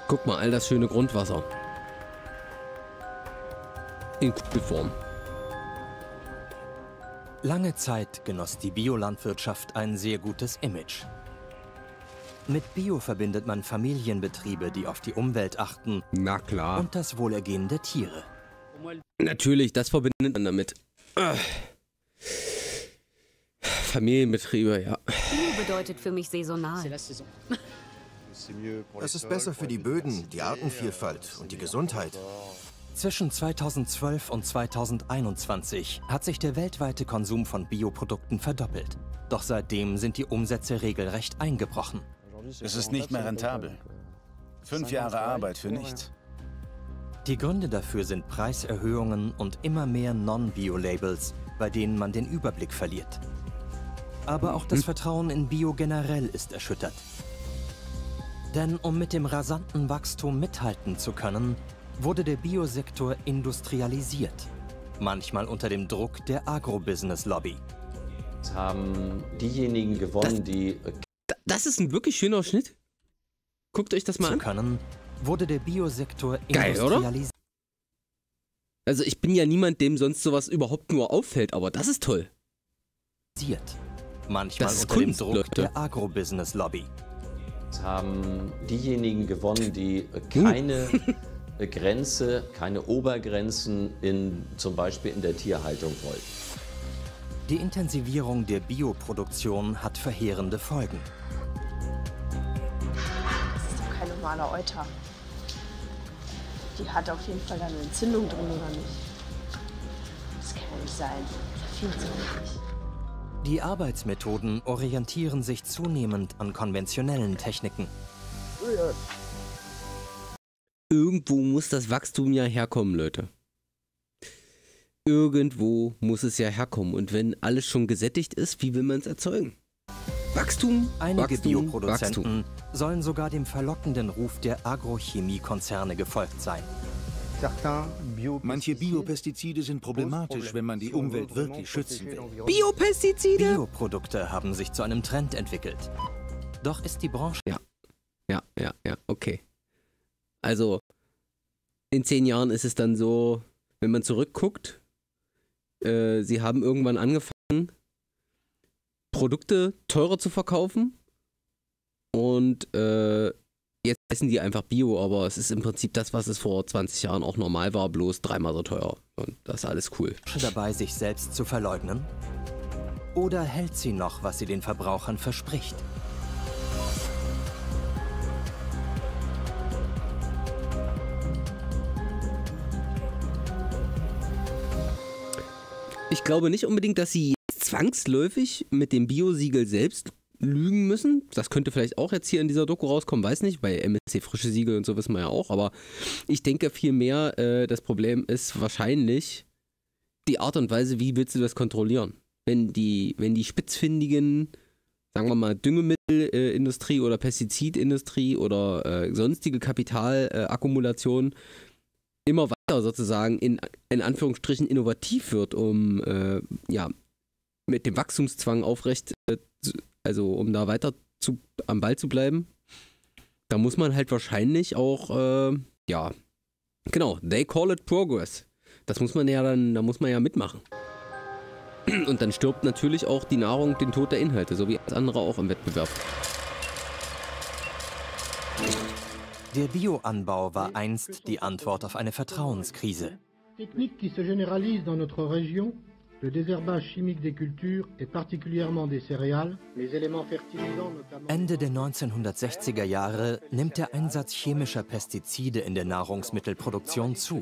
Guck mal, all das schöne Grundwasser. In Kugelform. Lange Zeit genoss die Biolandwirtschaft ein sehr gutes Image. Mit Bio verbindet man Familienbetriebe, die auf die Umwelt achten. Na klar. Und das Wohlergehen der Tiere. Natürlich, das verbindet man damit. Familienbetriebe, ja. Bio bedeutet für mich saisonal. Es ist besser für die Böden, die Artenvielfalt und die Gesundheit. Zwischen 2012 und 2021 hat sich der weltweite Konsum von Bioprodukten verdoppelt. Doch seitdem sind die Umsätze regelrecht eingebrochen. Es ist nicht mehr rentabel. 5 Jahre Arbeit für nichts. Die Gründe dafür sind Preiserhöhungen und immer mehr Non-Bio-Labels, bei denen man den Überblick verliert. Aber auch das Vertrauen in Bio generell ist erschüttert. Denn um mit dem rasanten Wachstum mithalten zu können, wurde der Biosektor industrialisiert. Manchmal unter dem Druck der Agrobusiness-Lobby. Haben diejenigen gewonnen, die... Das ist ein wirklich schöner Schnitt. Guckt euch das mal an. Können, wurde der Biosektor Geil, industrialisiert. Also ich bin ja niemand, dem sonst sowas überhaupt nur auffällt, aber das ist toll. Manchmal Das ist unter Kunst, dem Druck Leute. der Agrobusiness-Lobby. haben diejenigen gewonnen, die keine Grenze, keine Obergrenzen zum Beispiel in der Tierhaltung wollten. Die Intensivierung der Bioproduktion hat verheerende Folgen. Das ist doch kein normaler Euter. Die hat auf jeden Fall eine Entzündung drin, oder nicht? Das kann ja nicht sein. Das ist ja viel zu wenig. Die Arbeitsmethoden orientieren sich zunehmend an konventionellen Techniken. Irgendwo muss das Wachstum ja herkommen, Leute. Irgendwo muss es ja herkommen. Und wenn alles schon gesättigt ist, wie will man es erzeugen? Wachstum, Einige Wachstum, Bioproduzenten Wachstum. sollen sogar dem verlockenden Ruf der Agrochemiekonzerne gefolgt sein. Manche Biopestizide sind problematisch, wenn man die Umwelt wirklich schützen will. Biopestizide? Bioprodukte haben sich zu einem Trend entwickelt. Doch ist die Branche... Ja, okay. Also, in 10 Jahren ist es dann so, wenn man zurückguckt, sie haben irgendwann angefangen, Produkte teurer zu verkaufen und jetzt heißen die einfach Bio, aber es ist im Prinzip das, was es vor 20 Jahren auch normal war, bloß 3-mal so teuer. Und das ist alles cool. dabei, sich selbst zu verleugnen? Oder hält sie noch, was sie den Verbrauchern verspricht? Ich glaube nicht unbedingt, dass sie zwangsläufig mit dem Bio-Siegel selbst lügen müssen. Das könnte vielleicht auch jetzt hier in dieser Doku rauskommen, weiß nicht. Bei MSC frische Siegel und so wissen wir ja auch. Aber ich denke vielmehr, das Problem ist wahrscheinlich die Art und Weise, wie willst du das kontrollieren? Wenn die spitzfindigen, sagen wir mal, Düngemittelindustrie oder Pestizidindustrie oder sonstige Kapitalakkumulation immer weiter sozusagen in Anführungsstrichen innovativ wird, um mit dem Wachstumszwang aufrecht, also um da weiter am Ball zu bleiben, da muss man halt wahrscheinlich auch, genau, they call it progress. Das muss man ja dann, da muss man ja mitmachen. Und dann stirbt natürlich auch die Nahrung den Tod der Inhalte, so wie alles andere auch im Wettbewerb. Der Bioanbau war einst die Antwort auf eine Vertrauenskrise. Technique qui se généralise dans notre région, le désherbage chimique des cultures et particulièrement des céréales, les éléments fertilisants notamment... Ende der 1960er Jahre nimmt der Einsatz chemischer Pestizide in der Nahrungsmittelproduktion zu.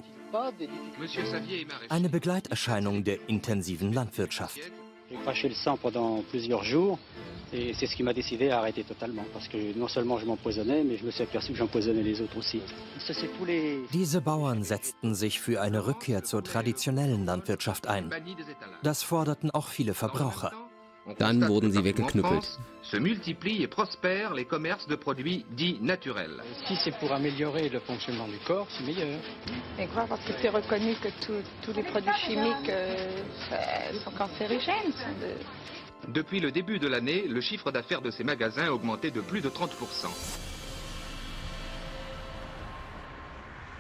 Eine Begleiterscheinung der intensiven Landwirtschaft. J'ai craché le sang pendant plusieurs jours et c'est ce qui m'a décidé à arrêter totalement parce que non seulement je m'empoisonnais, mais je me suis aperçu que j'empoisonnais les autres aussi. Ça, c'est tous les... Diese Bauern setzten sich für eine Rückkehr zur traditionellen Landwirtschaft ein. Das forderten auch viele Verbraucher. Dann wurden sie weggeknüppelt. Se multiplient et prospèrent les commerces de produits dits naturels. Si c'est pour améliorer le fonctionnement du corps, c'est meilleur. Mais quoi, parce que c'est reconnu que tous les produits chimiques sont cancérigènes. Depuis le début de l'année, le chiffre d'affaires de ces magasins a augmenté de plus de 30%.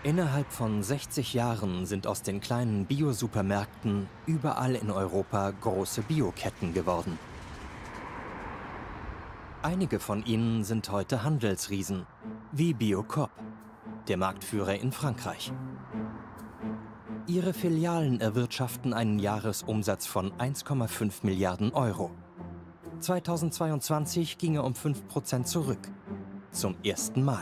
Innerhalb von 60 Jahren sind aus den kleinen Bio-Supermärkten überall in Europa große Bioketten geworden. Einige von ihnen sind heute Handelsriesen, wie Biocoop, der Marktführer in Frankreich. Ihre Filialen erwirtschaften einen Jahresumsatz von 1,5 Milliarden Euro. 2022 ging er um 5% zurück. Zum ersten Mal.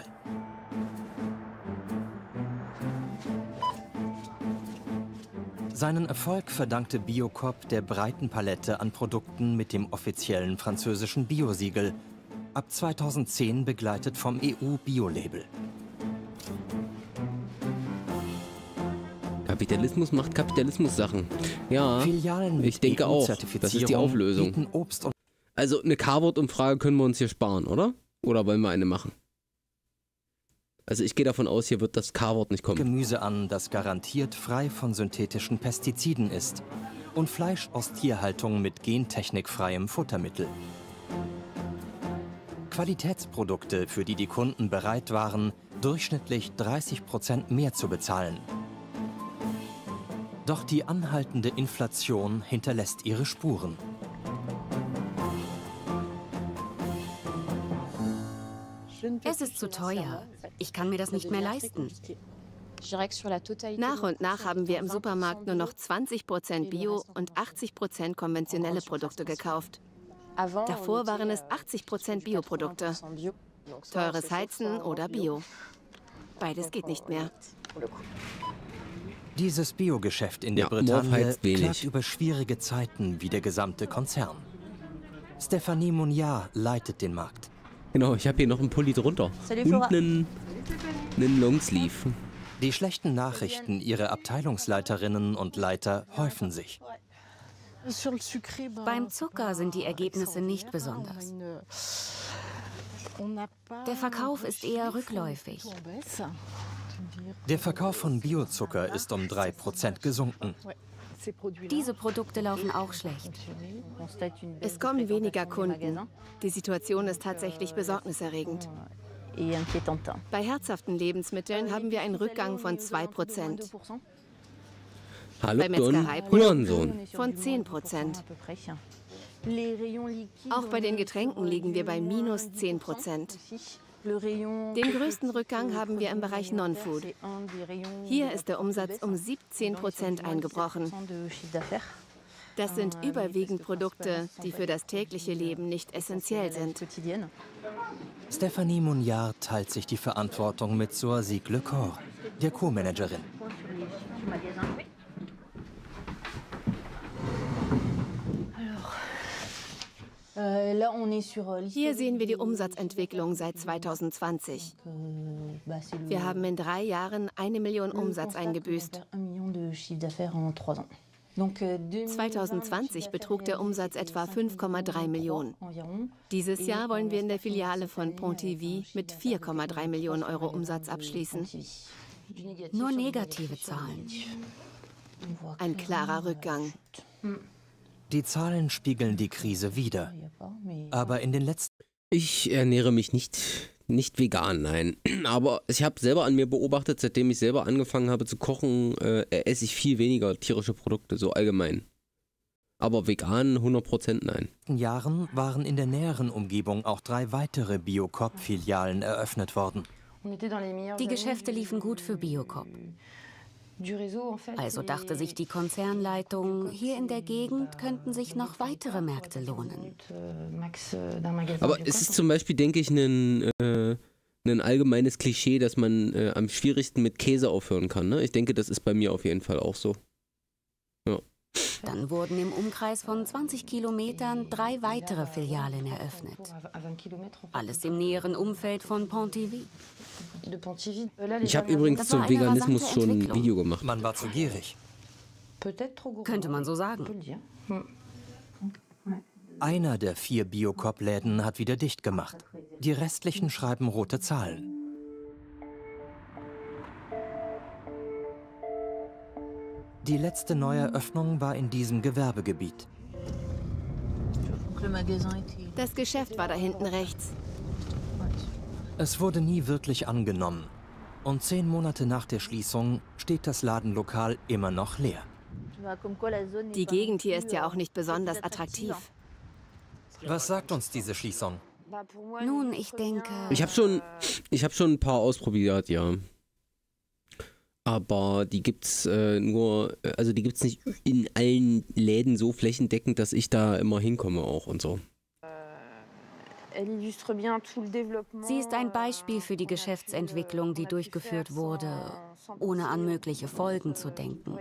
Seinen Erfolg verdankte Biocoop der breiten Palette an Produkten mit dem offiziellen französischen Biosiegel, ab 2010 begleitet vom EU-Bio-Label. Kapitalismus macht Kapitalismus-Sachen. Ja, Filialen mit ich denke auch, das ist die Auflösung. bieten Obst und Also eine Carwort-Umfrage können wir uns hier sparen, oder? Oder wollen wir eine machen? Also ich gehe davon aus, hier wird das Carwort nicht kommen. Gemüse an, das garantiert frei von synthetischen Pestiziden ist. Und Fleisch aus Tierhaltung mit gentechnikfreiem Futtermittel. Qualitätsprodukte, für die die Kunden bereit waren, durchschnittlich 30% mehr zu bezahlen. Doch die anhaltende Inflation hinterlässt ihre Spuren. Es ist zu teuer. Ich kann mir das nicht mehr leisten. Nach und nach haben wir im Supermarkt nur noch 20% Bio und 80% konventionelle Produkte gekauft. Davor waren es 80% Bioprodukte. Teures Heizen oder Bio. Beides geht nicht mehr. Dieses Biogeschäft in der Bretagne klagt über schwierige Zeiten wie der gesamte Konzern. Stéphanie Mouniard leitet den Markt. Genau, ich habe hier noch einen Pulli drunter. Und einen Longsleeve. Die schlechten Nachrichten ihrer Abteilungsleiterinnen und Leiter häufen sich. Beim Zucker sind die Ergebnisse nicht besonders. Der Verkauf ist eher rückläufig. Der Verkauf von Biozucker ist um 3% gesunken. Diese Produkte laufen auch schlecht. Es kommen weniger Kunden. Die Situation ist tatsächlich besorgniserregend. Bei herzhaften Lebensmitteln haben wir einen Rückgang von 2%. Hallo, bei Metzgereiprodukten von 10%. Auch bei den Getränken liegen wir bei minus 10%. Den größten Rückgang haben wir im Bereich Non-Food. Hier ist der Umsatz um 17% eingebrochen. Das sind überwiegend Produkte, die für das tägliche Leben nicht essentiell sind. Stéphanie Mouniard teilt sich die Verantwortung mit Soazic Lecor, der Co-Managerin. Hier sehen wir die Umsatzentwicklung seit 2020. Wir haben in 3 Jahren 1 Million Umsatz eingebüßt. 2020 betrug der Umsatz etwa 5,3 Millionen. Dieses Jahr wollen wir in der Filiale von Pontivy mit 4,3 Millionen Euro Umsatz abschließen. Nur negative Zahlen. Ein klarer Rückgang. Die Zahlen spiegeln die Krise wider. Aber in den letzten... Ich ernähre mich nicht vegan, nein. Aber ich habe selber an mir beobachtet, seitdem ich selber angefangen habe zu kochen, esse ich viel weniger tierische Produkte, so allgemein. Aber vegan 100% nein. In den Jahren waren in der näheren Umgebung auch 3 weitere Biocoop-Filialen eröffnet worden. Die Geschäfte liefen gut für Biocoop. Also dachte sich die Konzernleitung, hier in der Gegend könnten sich noch weitere Märkte lohnen. Aber es ist zum Beispiel, denke ich, ein allgemeines Klischee, dass man am schwierigsten mit Käse aufhören kann. Ne? Ich denke, das ist bei mir auf jeden Fall auch so. Ja. Dann wurden im Umkreis von 20 Kilometern 3 weitere Filialen eröffnet. Alles im näheren Umfeld von Pontivy. Ich habe übrigens zum Veganismus schon ein Video gemacht. Man war zu gierig. Könnte man so sagen. Einer der 4 Biocoop-Läden hat wieder dicht gemacht. Die restlichen schreiben rote Zahlen. Die letzte Neueröffnung war in diesem Gewerbegebiet. Das Geschäft war da hinten rechts. Es wurde nie wirklich angenommen. Und 10 Monate nach der Schließung steht das Ladenlokal immer noch leer. Die Gegend hier ist ja auch nicht besonders attraktiv. Was sagt uns diese Schließung? Nun, ich denke... Ich hab schon ein paar ausprobiert, ja. Aber die gibt's die gibt's nicht in allen Läden so flächendeckend, dass ich da immer hinkomme auch und so. Sie ist ein Beispiel für die Geschäftsentwicklung, die durchgeführt wurde, ohne an mögliche Folgen zu denken.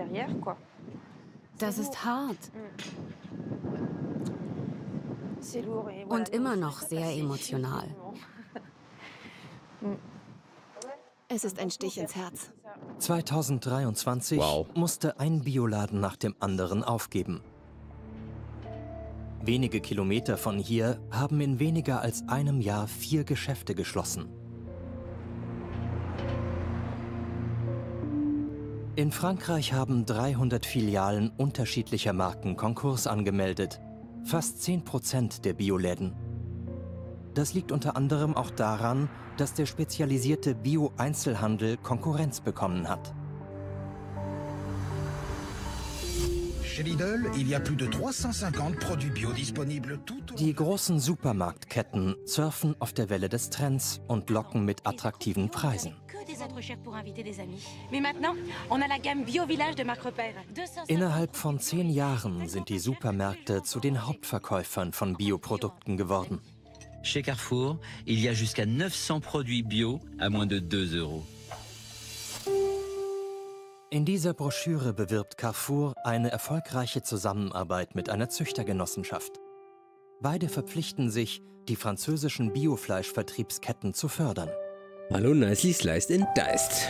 Das ist hart. Und immer noch sehr emotional. Es ist ein Stich ins Herz. 2023 musste ein Bioladen nach dem anderen aufgeben. Wenige Kilometer von hier haben in weniger als einem Jahr 4 Geschäfte geschlossen. In Frankreich haben 300 Filialen unterschiedlicher Marken Konkurs angemeldet. Fast 10% der Bioläden. Das liegt unter anderem auch daran, dass der spezialisierte Bio-Einzelhandel Konkurrenz bekommen hat. Die großen Supermarktketten surfen auf der Welle des Trends und locken mit attraktiven Preisen. Innerhalb von 10 Jahren sind die Supermärkte zu den Hauptverkäufern von Bioprodukten geworden. Chez Carrefour, il y a jusqu'à 900 produits bio à moins de 2 €. In dieser Broschüre bewirbt Carrefour eine erfolgreiche Zusammenarbeit mit einer Züchtergenossenschaft. Beide verpflichten sich, die französischen Biofleischvertriebsketten zu fördern. Hallo, nicely sliced and diced.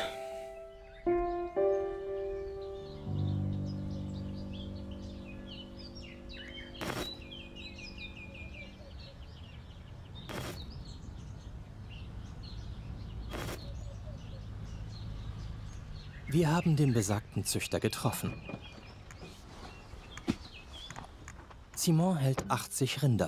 Wir haben den besagten Züchter getroffen. Simon hält 80 Rinder.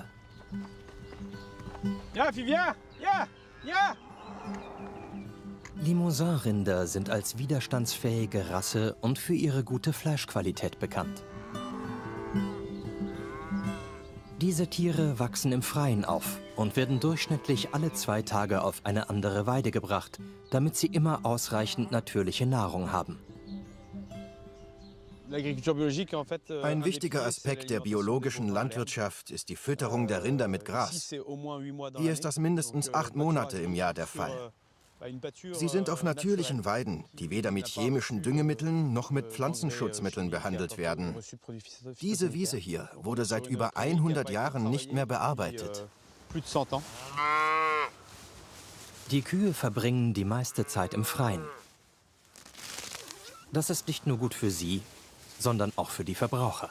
Ja, Vivian! Ja! Ja! Limousin-Rinder sind als widerstandsfähige Rasse und für ihre gute Fleischqualität bekannt. Diese Tiere wachsen im Freien auf und werden durchschnittlich alle 2 Tage auf eine andere Weide gebracht, damit sie immer ausreichend natürliche Nahrung haben. Ein wichtiger Aspekt der biologischen Landwirtschaft ist die Fütterung der Rinder mit Gras. Hier ist das mindestens 8 Monate im Jahr der Fall. Sie sind auf natürlichen Weiden, die weder mit chemischen Düngemitteln noch mit Pflanzenschutzmitteln behandelt werden. Diese Wiese hier wurde seit über 100 Jahren nicht mehr bearbeitet. Die Kühe verbringen die meiste Zeit im Freien. Das ist nicht nur gut für sie, sondern auch für die Verbraucher.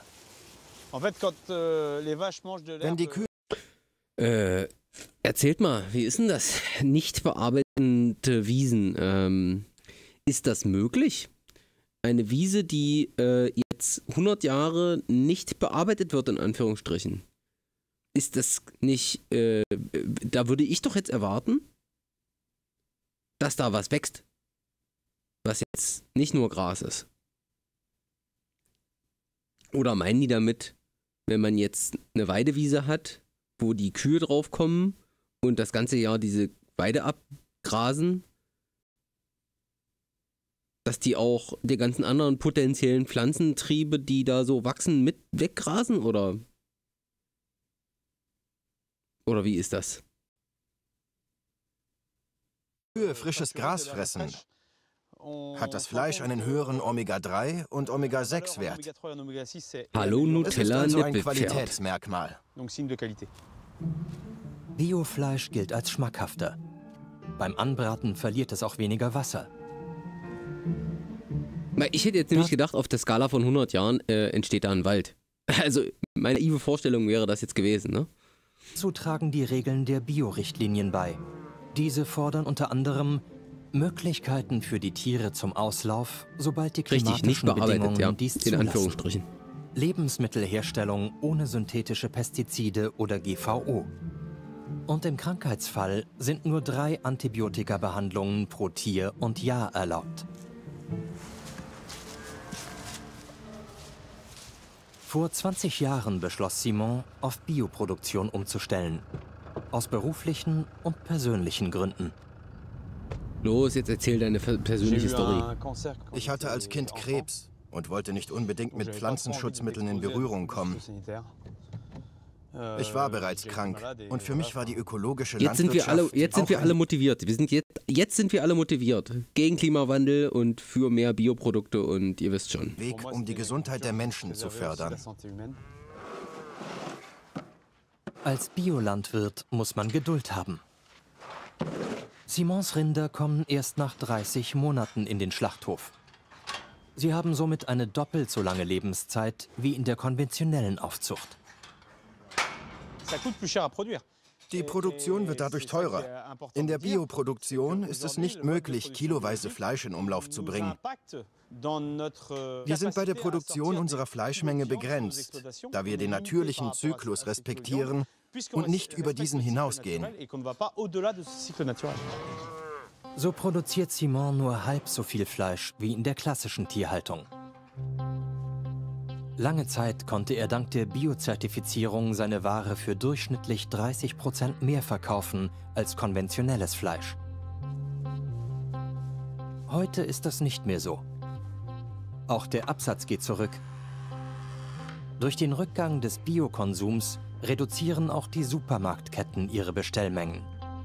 Wenn die Kühe... Erzählt mal, wie ist denn das? Nicht bearbeitende Wiesen. Ist das möglich? Eine Wiese, die jetzt 100 Jahre nicht bearbeitet wird, in Anführungsstrichen. Ist das nicht... da würde ich doch jetzt erwarten, dass da was wächst. Was jetzt nicht nur Gras ist. Oder meinen die damit, wenn man jetzt eine Weidewiese hat, wo die Kühe draufkommen und das ganze Jahr diese Weide abgrasen, dass die auch die ganzen anderen potenziellen Pflanzentriebe, die da so wachsen, mit weggrasen? Oder wie ist das? Kühe frisches Gras fressen, hat das Fleisch einen höheren Omega-3 und Omega-6-Wert. Hallo Nutella, es ist also ein Nippelpferd. Qualitätsmerkmal. Biofleisch gilt als schmackhafter. Beim Anbraten verliert es auch weniger Wasser. Ich hätte jetzt nämlich gedacht, auf der Skala von 100 Jahren entsteht da ein Wald. Also meine naive Vorstellung wäre das jetzt gewesen, ne? Dazu tragen die Regeln der Bio-Richtlinien bei. Diese fordern unter anderem Möglichkeiten für die Tiere zum Auslauf, sobald die klimatischen Bedingungen dies zulassen. In Anführungsstrichen. Lebensmittelherstellung ohne synthetische Pestizide oder GVO. Und im Krankheitsfall sind nur 3 Antibiotika-Behandlungen pro Tier und Jahr erlaubt. Vor 20 Jahren beschloss Simon, auf Bioproduktion umzustellen. Aus beruflichen und persönlichen Gründen. Los, jetzt erzähl deine persönliche Story. Ich hatte als Kind Krebs und wollte nicht unbedingt mit Pflanzenschutzmitteln in Berührung kommen. Ich war bereits krank und für mich war die ökologische Landwirtschaft... Jetzt sind wir alle motiviert. Jetzt sind wir alle motiviert. Gegen Klimawandel und für mehr Bioprodukte und ihr wisst schon. Weg, um die Gesundheit der Menschen zu fördern. Als Biolandwirt muss man Geduld haben. Simons Rinder kommen erst nach 30 Monaten in den Schlachthof. Sie haben somit eine doppelt so lange Lebenszeit wie in der konventionellen Aufzucht. Die Produktion wird dadurch teurer. In der Bioproduktion ist es nicht möglich, kiloweise Fleisch in Umlauf zu bringen. Wir sind bei der Produktion unserer Fleischmenge begrenzt, da wir den natürlichen Zyklus respektieren und nicht über diesen hinausgehen. So produziert Simon nur halb so viel Fleisch wie in der klassischen Tierhaltung. Lange Zeit konnte er dank der Biozertifizierung seine Ware für durchschnittlich 30% mehr verkaufen als konventionelles Fleisch. Heute ist das nicht mehr so. Auch der Absatz geht zurück. Durch den Rückgang des Biokonsums reduzieren auch die Supermarktketten ihre Bestellmengen.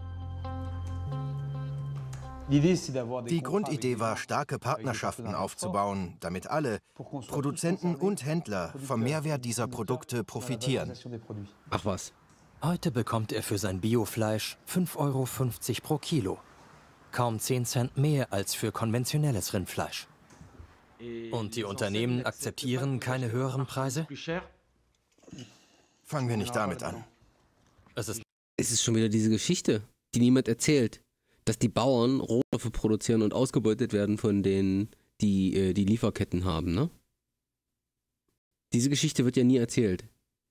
Die Grundidee war, starke Partnerschaften aufzubauen, damit alle, Produzenten und Händler, vom Mehrwert dieser Produkte profitieren. Ach was. Heute bekommt er für sein Biofleisch 5,50 € pro Kilo. Kaum 10 Cent mehr als für konventionelles Rindfleisch. Und die Unternehmen akzeptieren keine höheren Preise? Fangen wir nicht damit an. Es ist schon wieder diese Geschichte, die niemand erzählt. Dass die Bauern Rohstoffe produzieren und ausgebeutet werden von denen, die die Lieferketten haben, ne? Diese Geschichte wird ja nie erzählt.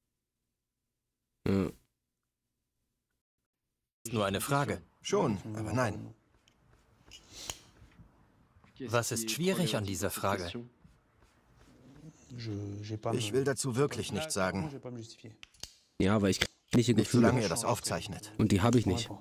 Ja. Nur eine Frage. Schon, aber nein. Was ist schwierig an dieser Frage? Ich will dazu wirklich nichts sagen. Ja, weil ich kriege nicht Nicht solange ihr das aufzeichnet. Und die habe ich nicht.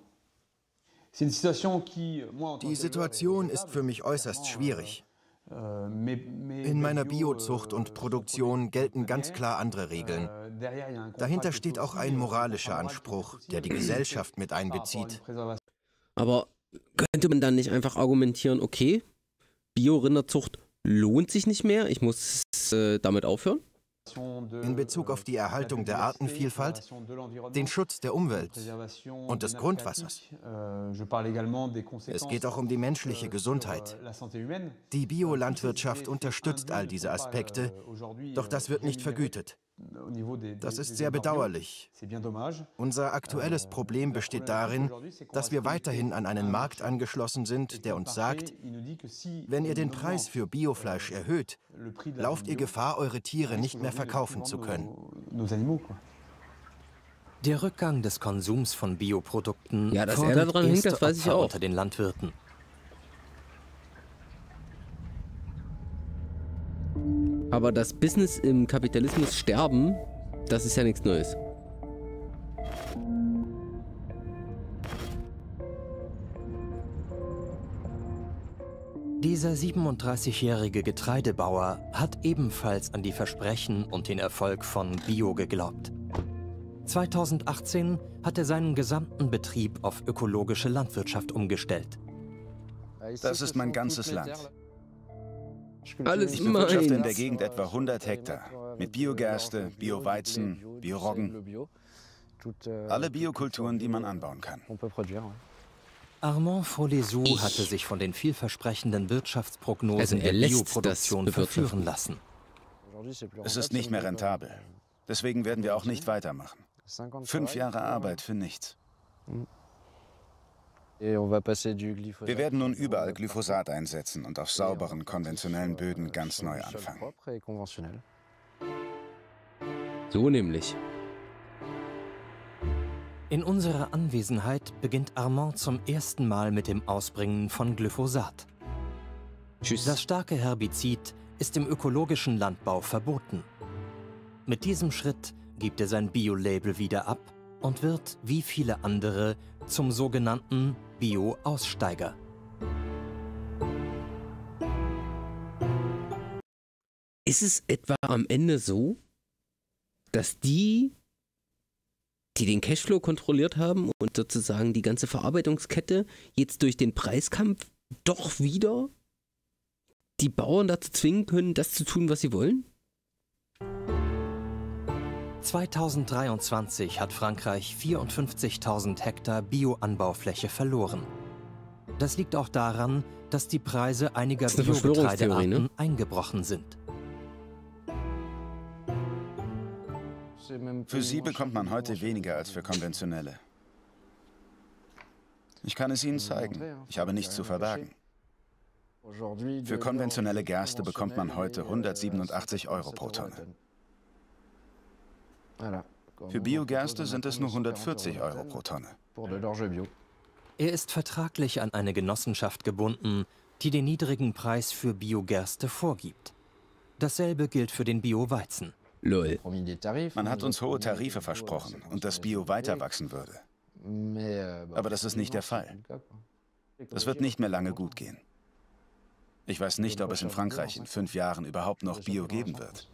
Die Situation ist für mich äußerst schwierig. In meiner Biozucht und Produktion gelten ganz klar andere Regeln. Dahinter steht auch ein moralischer Anspruch, der die Gesellschaft mit einbezieht. Aber könnte man dann nicht einfach argumentieren, okay, Bio-Rinderzucht lohnt sich nicht mehr, ich muss damit aufhören? In Bezug auf die Erhaltung der Artenvielfalt, den Schutz der Umwelt und des Grundwassers. Es geht auch um die menschliche Gesundheit. Die Biolandwirtschaft unterstützt all diese Aspekte, doch das wird nicht vergütet. Das ist sehr bedauerlich. Unser aktuelles Problem besteht darin, dass wir weiterhin an einen Markt angeschlossen sind, der uns sagt, wenn ihr den Preis für Biofleisch erhöht, lauft ihr Gefahr, eure Tiere nicht mehr verkaufen zu können. Der Rückgang des Konsums von Bioprodukten dass er da dran hängt, das weiß ich auch. Unter den Landwirten. Aber das Business im Kapitalismus sterben, das ist ja nichts Neues. Dieser 37-jährige Getreidebauer hat ebenfalls an die Versprechen und den Erfolg von Bio geglaubt. 2018 hat er seinen gesamten Betrieb auf ökologische Landwirtschaft umgestellt. Das ist mein ganzes Land. Alles Ich bewirtschafte in der Gegend etwa 100 Hektar. Mit Biogerste, Bioweizen, Bioroggen. Alle Biokulturen, die man anbauen kann. Armand Folesou hatte sich von den vielversprechenden Wirtschaftsprognosen der Bioproduktion verführen lassen. Es ist nicht mehr rentabel. Deswegen werden wir auch nicht weitermachen. 5 Jahre Arbeit für nichts. Wir werden nun überall Glyphosat einsetzen und auf sauberen, konventionellen Böden ganz neu anfangen. So nämlich. In unserer Anwesenheit beginnt Armand zum ersten Mal mit dem Ausbringen von Glyphosat. Tschüss. Das starke Herbizid ist im ökologischen Landbau verboten. Mit diesem Schritt gibt er sein Bio-Label wieder ab und wird, wie viele andere, zum sogenannten Bio-Aussteiger. Ist es etwa am Ende so, dass die den Cashflow kontrolliert haben und sozusagen die ganze Verarbeitungskette jetzt durch den Preiskampf doch wieder die Bauern dazu zwingen können, das zu tun, was sie wollen? 2023 hat Frankreich 54.000 Hektar Bioanbaufläche verloren. Das liegt auch daran, dass die Preise einiger Biogetreidearten eingebrochen sind. Für sie bekommt man heute weniger als für konventionelle. Ich kann es Ihnen zeigen. Ich habe nichts zu verbergen. Für konventionelle Gerste bekommt man heute 187 € pro Tonne. Für Biogerste sind es nur 140 € pro Tonne. Er ist vertraglich an eine Genossenschaft gebunden, die den niedrigen Preis für Biogerste vorgibt. Dasselbe gilt für den Bio-Weizen. Lol. Man hat uns hohe Tarife versprochen und dass Bio weiter wachsen würde. Aber das ist nicht der Fall. Es wird nicht mehr lange gut gehen. Ich weiß nicht, ob es in Frankreich in 5 Jahren überhaupt noch Bio geben wird.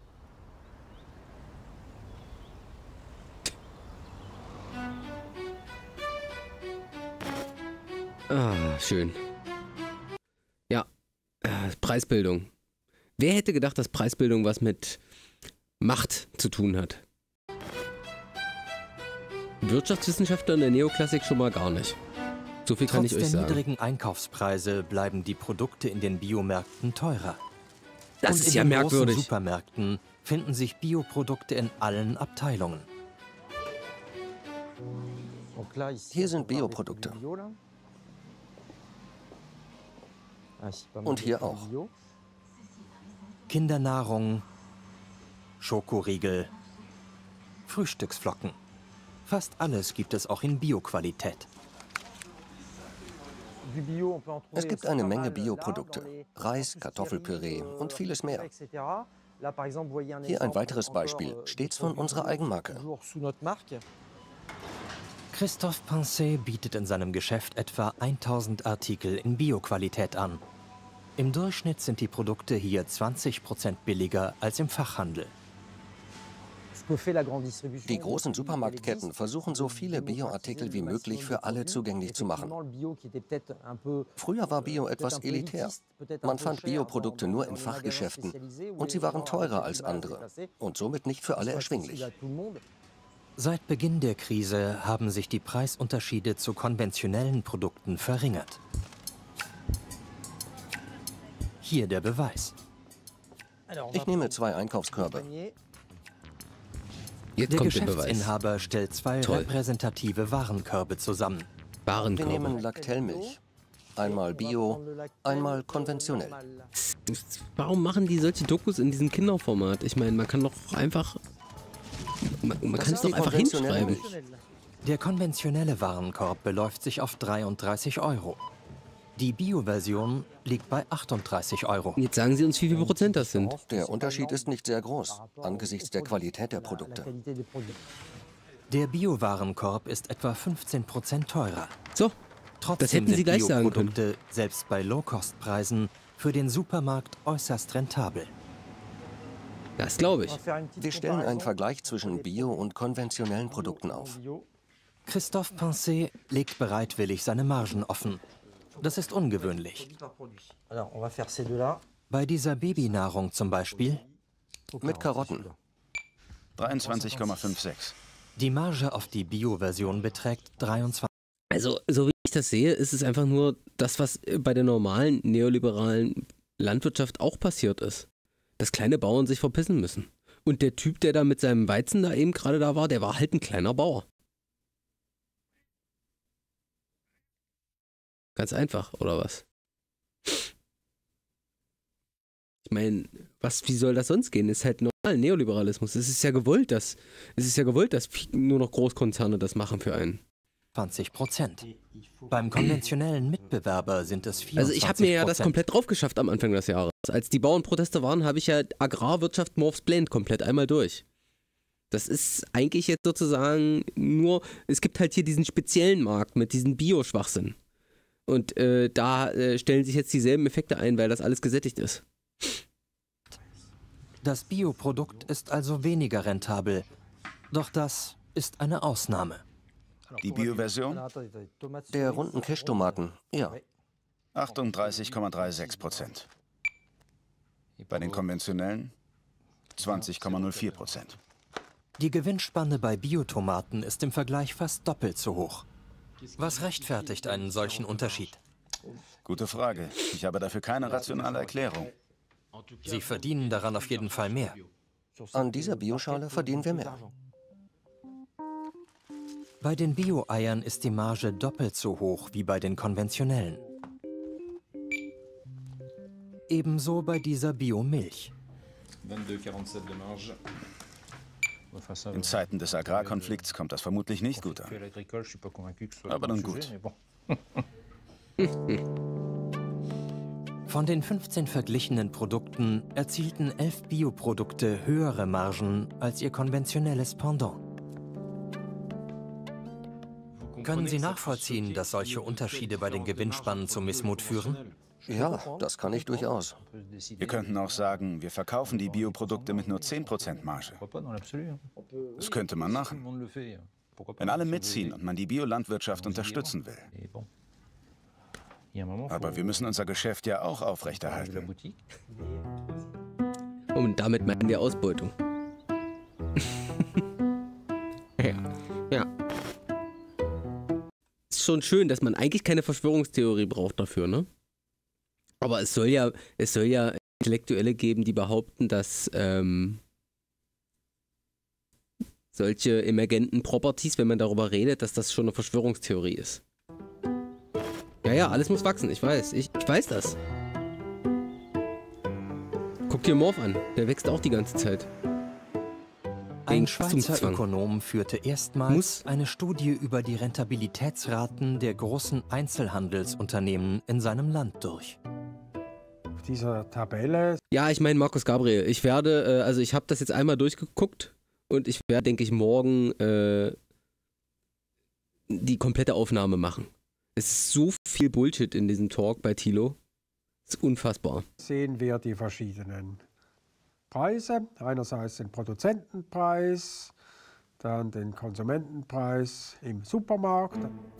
Ah, schön. Ja, Preisbildung. Wer hätte gedacht, dass Preisbildung was mit Macht zu tun hat? Wirtschaftswissenschaftler in der Neoklassik schon mal gar nicht. So viel kann ich euch Trotz der sagen. niedrigen Einkaufspreise bleiben die Produkte in den Biomärkten teurer. Das ist ja merkwürdig. In den großen Supermärkten finden sich Bioprodukte in allen Abteilungen. Hier sind Bioprodukte. Und hier auch. Kindernahrung, Schokoriegel, Frühstücksflocken. Fast alles gibt es auch in Bioqualität. Es gibt eine Menge Bioprodukte. Reis, Kartoffelpüree und vieles mehr. Hier ein weiteres Beispiel, stets von unserer Eigenmarke. Christophe Pincet bietet in seinem Geschäft etwa 1000 Artikel in Bioqualität an. Im Durchschnitt sind die Produkte hier 20% billiger als im Fachhandel. Die großen Supermarktketten versuchen, so viele Bioartikel wie möglich für alle zugänglich zu machen. Früher war Bio etwas elitär. Man fand Bioprodukte nur in Fachgeschäften und sie waren teurer als andere und somit nicht für alle erschwinglich. Seit Beginn der Krise haben sich die Preisunterschiede zu konventionellen Produkten verringert. Hier der Beweis. Ich nehme 2 Einkaufskörbe. Jetzt der kommt der Beweis. Geschäftsinhaber stellt 2 repräsentative Warenkörbe zusammen. Wir nehmen Lactellmilch. Einmal Bio, einmal konventionell. Warum machen die solche Dokus in diesem Kinderformat? Ich meine, man kann doch einfach... Man kann es doch einfach hinschreiben. Der konventionelle Warenkorb beläuft sich auf 33 €. Die Bio-Version liegt bei 38 €. Jetzt sagen Sie uns, wie viel Prozent das sind. Der Unterschied ist nicht sehr groß, angesichts der Qualität der Produkte. Der Bio-Warenkorb ist etwa 15% teurer. So, trotzdem das hätten Sie sind gleich sagen können. Bioprodukte selbst bei Low-Cost-Preisen für den Supermarkt äußerst rentabel. Das glaube ich. Wir stellen einen Vergleich zwischen Bio- und konventionellen Produkten auf. Christophe Pincet legt bereitwillig seine Margen offen. Das ist ungewöhnlich. Bei dieser Babynahrung zum Beispiel? Mit Karotten. 23,56. Die Marge auf die Bio-Version beträgt 23. Also, so wie ich das sehe, ist es einfach nur das, was bei der normalen neoliberalen Landwirtschaft auch passiert ist. Dass kleine Bauern sich verpissen müssen. Und der Typ, der da mit seinem Weizen da eben gerade da war, der war halt ein kleiner Bauer. Ganz einfach, oder was? Ich meine, wie soll das sonst gehen? Ist halt noch Neoliberalismus. Es ist ja gewollt, dass nur noch Großkonzerne das machen für einen. 20%. Beim konventionellen Mitbewerber sind es 24%. Also ich habe mir ja das komplett drauf geschafft am Anfang des Jahres. Als die Bauernproteste waren, habe ich ja Agrarwirtschaft Morphs Blend komplett einmal durch. Das ist eigentlich jetzt sozusagen nur, es gibt halt hier diesen speziellen Markt mit diesem Bio-Schwachsinn. Und da stellen sich jetzt dieselben Effekte ein, weil das alles gesättigt ist. Das Bioprodukt ist also weniger rentabel. Doch das ist eine Ausnahme. Die Bio-Version? Der runden Kirschtomaten, ja. 38,36%. Bei den konventionellen 20,04%. Die Gewinnspanne bei Biotomaten ist im Vergleich fast doppelt so hoch. Was rechtfertigt einen solchen Unterschied? Gute Frage. Ich habe dafür keine rationale Erklärung. Sie verdienen daran auf jeden Fall mehr. An dieser Bioschale verdienen wir mehr. Bei den Bio-Eiern ist die Marge doppelt so hoch wie bei den konventionellen. Ebenso bei dieser Biomilch. In Zeiten des Agrarkonflikts kommt das vermutlich nicht gut an. Aber nun gut. Von den 15 verglichenen Produkten erzielten 11 Bioprodukte höhere Margen als ihr konventionelles Pendant. Können Sie nachvollziehen, dass solche Unterschiede bei den Gewinnspannen zu Missmut führen? Ja, das kann ich durchaus. Wir könnten auch sagen, wir verkaufen die Bioprodukte mit nur 10% Marge. Das könnte man machen. Wenn alle mitziehen und man die Biolandwirtschaft unterstützen will. Aber wir müssen unser Geschäft ja auch aufrechterhalten. Und damit meinen wir Ausbeutung. Ja. Ist schon schön, dass man eigentlich keine Verschwörungstheorie braucht dafür, ne? Aber es soll ja Intellektuelle geben, die behaupten, dass solche emergenten Properties, wenn man darüber redet, dass das schon eine Verschwörungstheorie ist. Ja, alles muss wachsen, ich weiß. Ich weiß das. Guck dir Morph an, der wächst auch die ganze Zeit. Ein Schweizer Ökonom führte erstmals eine Studie über die Rentabilitätsraten der großen Einzelhandelsunternehmen in seinem Land durch. Dieser Tabelle. Ja, ich meine Markus Gabriel. Ich werde, also ich habe das jetzt einmal durchgeguckt und ich werde, denke ich, morgen die komplette Aufnahme machen. Es ist so viel Bullshit in diesem Talk bei Thilo. Das ist unfassbar. Sehen wir die verschiedenen Preise. Einerseits den Produzentenpreis, dann den Konsumentenpreis im Supermarkt.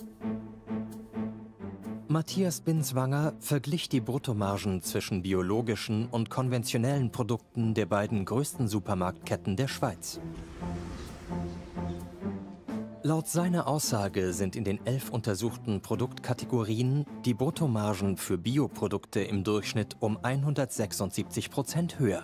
Matthias Binswanger verglich die Bruttomargen zwischen biologischen und konventionellen Produkten der beiden größten Supermarktketten der Schweiz. Laut seiner Aussage sind in den 11 untersuchten Produktkategorien die Bruttomargen für Bioprodukte im Durchschnitt um 176% höher.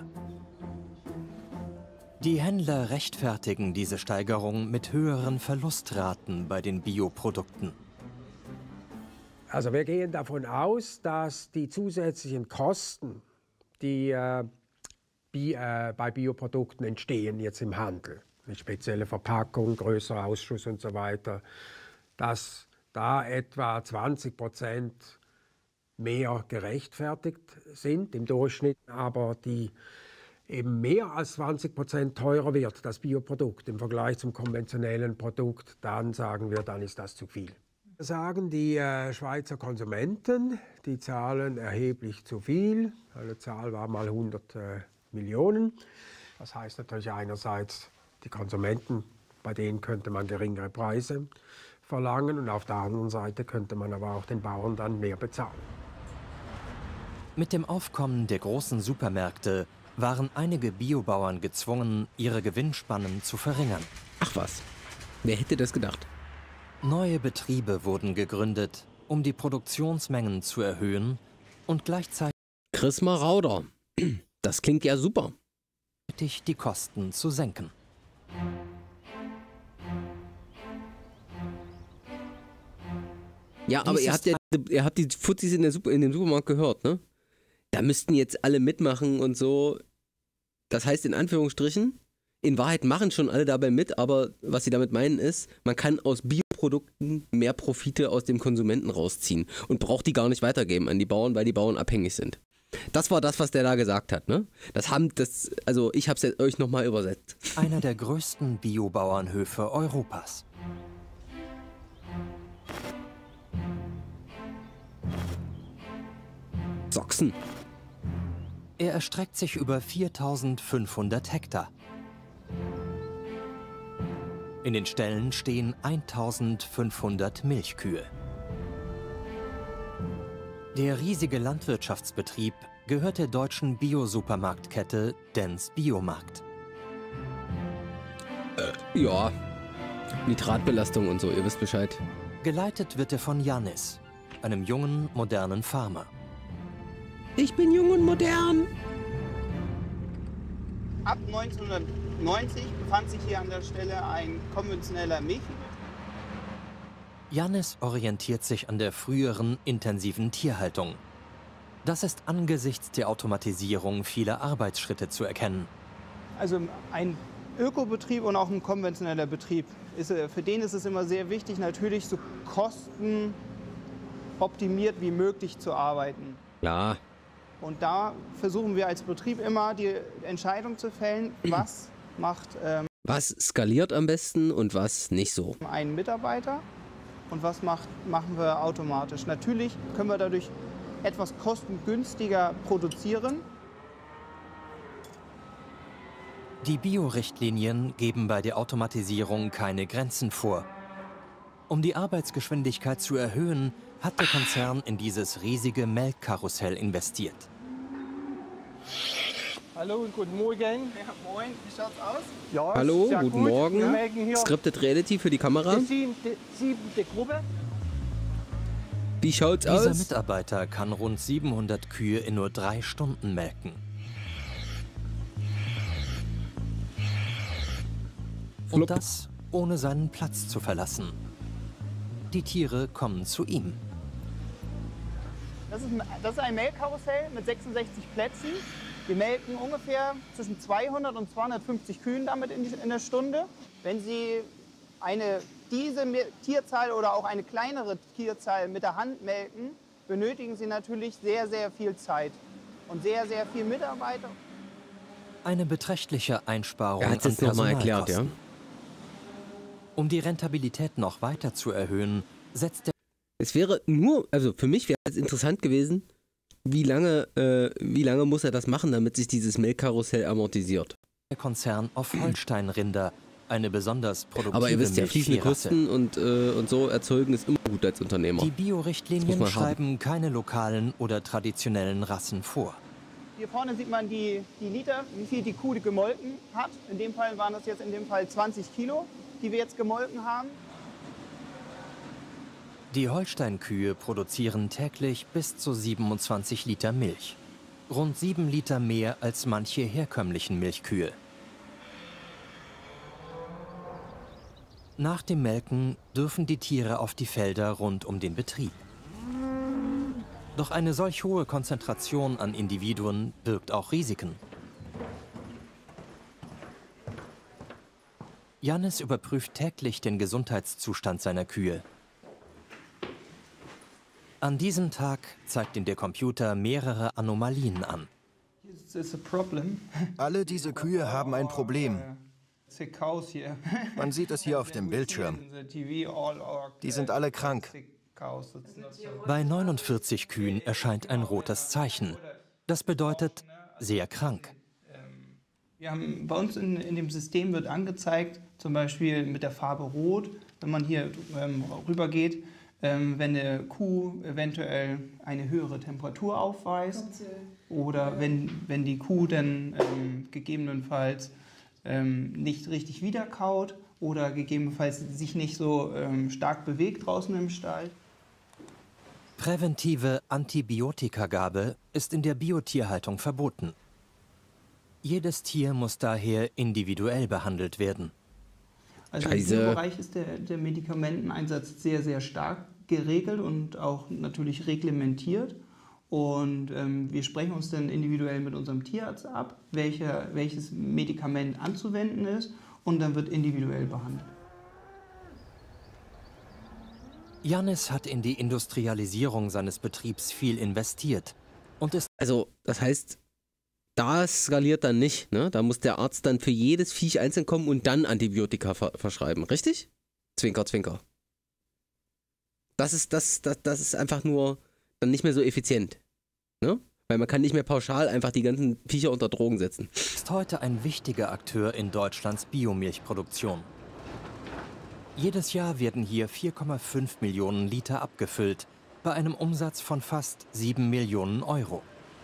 Die Händler rechtfertigen diese Steigerung mit höheren Verlustraten bei den Bioprodukten. Also wir gehen davon aus, dass die zusätzlichen Kosten, die bei Bioprodukten entstehen, jetzt im Handel, mit spezieller Verpackung, größerer Ausschuss und so weiter, dass da etwa 20% mehr gerechtfertigt sind im Durchschnitt, aber die eben mehr als 20% teurer wird, das Bioprodukt im Vergleich zum konventionellen Produkt, dann sagen wir, dann ist das zu viel. Sagen die Schweizer Konsumenten, die zahlen erheblich zu viel. Die Zahl war mal 100 Millionen. Das heißt natürlich einerseits, die Konsumenten, bei denen könnte man geringere Preise verlangen und auf der anderen Seite könnte man aber auch den Bauern dann mehr bezahlen. Mit dem Aufkommen der großen Supermärkte waren einige Biobauern gezwungen, ihre Gewinnspannen zu verringern. Ach was, wer hätte das gedacht? Neue Betriebe wurden gegründet, um die Produktionsmengen zu erhöhen und gleichzeitig Chris Marauder. Das klingt ja super. Die Kosten zu senken. Ja, aber ihr habt die Fuzis in dem Supermarkt gehört, ne? Da müssten jetzt alle mitmachen und so. Das heißt in Anführungsstrichen, in Wahrheit machen schon alle dabei mit, aber was sie damit meinen ist, man kann aus Bioprodukten mehr Profite aus dem Konsumenten rausziehen und braucht die gar nicht weitergeben an die Bauern, weil die Bauern abhängig sind. Das war das, was der da gesagt hat, ne? Also ich habe es euch nochmal übersetzt. Einer der größten Biobauernhöfe Europas. Sachsen. Er erstreckt sich über 4500 Hektar. In den Ställen stehen 1500 Milchkühe. Der riesige Landwirtschaftsbetrieb gehört der deutschen Bio-Supermarktkette Dens Biomarkt. Ja, Nitratbelastung und so, ihr wisst Bescheid. Geleitet wird er von Yannis, einem jungen, modernen Farmer. Ich bin jung und modern. Ab 1990 befand sich hier an der Stelle ein konventioneller Milchviehbetrieb. Yannis orientiert sich an der früheren intensiven Tierhaltung. Das ist angesichts der Automatisierung vieler Arbeitsschritte zu erkennen. Also ein Ökobetrieb und auch ein konventioneller Betrieb, für den ist es immer sehr wichtig, natürlich so kostenoptimiert wie möglich zu arbeiten. Ja. Und da versuchen wir als Betrieb immer die Entscheidung zu fällen, was macht was skaliert am besten und was nicht so. Ein Mitarbeiter und was machen wir automatisch. Natürlich können wir dadurch etwas kostengünstiger produzieren. Die Bio-Richtlinien geben bei der Automatisierung keine Grenzen vor. Um die Arbeitsgeschwindigkeit zu erhöhen, hat der Konzern in dieses riesige Melkkarussell investiert. Hallo und guten Morgen. Ja, moin, wie schaut's aus? Ja, hallo, sehr guten gut. Morgen. Scripted Reality für die Kamera. Die 7. Gruppe. Wie schaut's aus? Dieser Mitarbeiter kann rund 700 Kühe in nur 3 Stunden melken. Und das ohne seinen Platz zu verlassen. Die Tiere kommen zu ihm. Das ist ein Melkkarussell mit 66 Plätzen. Wir melken ungefähr zwischen 200 und 250 Kühen damit in der Stunde. Wenn Sie diese Tierzahl oder auch eine kleinere Tierzahl mit der Hand melken, benötigen Sie natürlich sehr, sehr viel Zeit und sehr, sehr viel Mitarbeiter. Eine beträchtliche Einsparung an Personalkosten. Ja? Um die Rentabilität noch weiter zu erhöhen, setzt der... Es wäre nur, also für mich wäre es interessant gewesen, wie lange muss er das machen, damit sich dieses Melkkarussell amortisiert. Der Konzern auf Holstein-Rinder, eine besonders produktive Aber ihr wisst ja, fließende Milchviehrasse. Kosten und so erzeugen ist immer gut als Unternehmer. Die Bio-Richtlinien schreiben keine lokalen oder traditionellen Rassen vor. Hier vorne sieht man die Liter, wie viel die Kuh gemolken hat. In dem Fall waren das jetzt 20 Kilo, die wir jetzt gemolken haben. Die Holstein-Kühe produzieren täglich bis zu 27 Liter Milch. Rund 7 Liter mehr als manche herkömmlichen Milchkühe. Nach dem Melken dürfen die Tiere auf die Felder rund um den Betrieb. Doch eine solch hohe Konzentration an Individuen birgt auch Risiken. Yannis überprüft täglich den Gesundheitszustand seiner Kühe. An diesem Tag zeigt ihm der Computer mehrere Anomalien an. Alle diese Kühe haben ein Problem. Man sieht es hier auf dem Bildschirm. Die sind alle krank. Bei 49 Kühen erscheint ein rotes Zeichen. Das bedeutet sehr krank. Wir haben, bei uns in dem System wird angezeigt, zum Beispiel mit der Farbe Rot, wenn man hier rüber geht, wenn eine Kuh eventuell eine höhere Temperatur aufweist oder wenn die Kuh dann gegebenenfalls nicht richtig wiederkaut oder gegebenenfalls sich nicht so stark bewegt draußen im Stall. Präventive Antibiotikagabe ist in der Biotierhaltung verboten. Jedes Tier muss daher individuell behandelt werden. Also in diesem Bereich ist der Medikamenteneinsatz sehr, sehr stark geregelt und auch natürlich reglementiert. Und wir sprechen uns dann individuell mit unserem Tierarzt ab, welches Medikament anzuwenden ist, und dann wird individuell behandelt. Jannis hat in die Industrialisierung seines Betriebs viel investiert und ist... Also, das heißt, da skaliert dann nicht, ne? Da muss der Arzt dann für jedes Viech einzeln kommen und dann Antibiotika verschreiben, richtig? Zwinker, zwinker. Das ist einfach nur dann nicht mehr so effizient, ne? Weil man kann nicht mehr pauschal einfach die ganzen Viecher unter Drogen setzen. Ist heute ein wichtiger Akteur in Deutschlands Biomilchproduktion. Jedes Jahr werden hier 4,5 Millionen Liter abgefüllt, bei einem Umsatz von fast 7 Millionen Euro.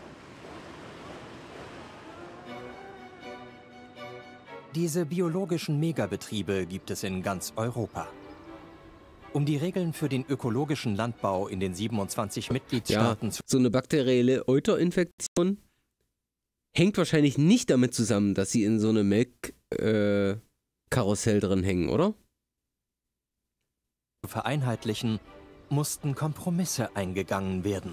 Diese biologischen Megabetriebe gibt es in ganz Europa. Um die Regeln für den ökologischen Landbau in den 27 Mitgliedstaaten zu... So eine bakterielle Euterinfektion hängt wahrscheinlich nicht damit zusammen, dass sie in so einem Melkkarussell drin hängen, oder? Vereinheitlichen, mussten Kompromisse eingegangen werden.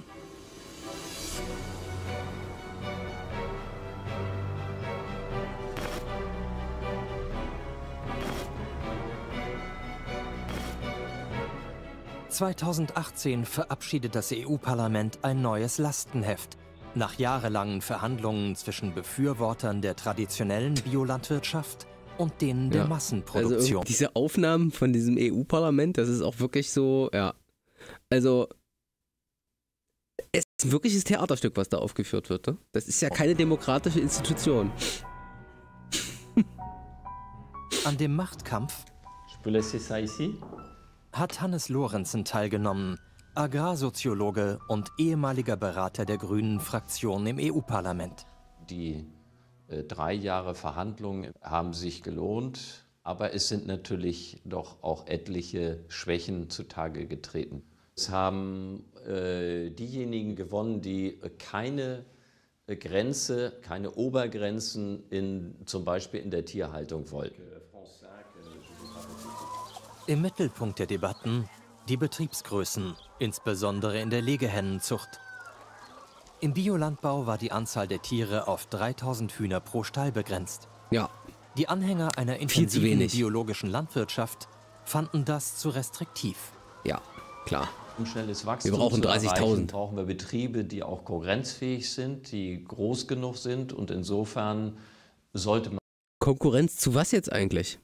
(2018) verabschiedet das EU-Parlament ein neues Lastenheft. Nach jahrelangen Verhandlungen zwischen Befürwortern der traditionellen Biolandwirtschaft und denen der Massenproduktion. Also diese Aufnahmen von diesem EU-Parlament, das ist auch wirklich so, ja. Also, es ist ein wirkliches Theaterstück, was da aufgeführt wird. Ne? Das ist ja keine demokratische Institution. An dem Machtkampf hat Hannes Lorenzen teilgenommen, Agrarsoziologe und ehemaliger Berater der Grünen-Fraktion im EU-Parlament. Die 3 Jahre Verhandlungen haben sich gelohnt, aber es sind natürlich doch auch etliche Schwächen zutage getreten. Es haben diejenigen gewonnen, die keine Grenze, keine Obergrenzen zum Beispiel in der Tierhaltung wollten. Im Mittelpunkt der Debatten die Betriebsgrößen, insbesondere in der Legehennenzucht. Im Biolandbau war die Anzahl der Tiere auf 3000 Hühner pro Stall begrenzt. Ja. Die Anhänger einer intensiven biologischen Landwirtschaft fanden das zu restriktiv. Ja, klar. Um schnelles Wachstum wir brauchen 30.000. Brauchen wir Betriebe, die auch konkurrenzfähig sind, die groß genug sind, und insofern sollte man... Konkurrenz zu was jetzt eigentlich?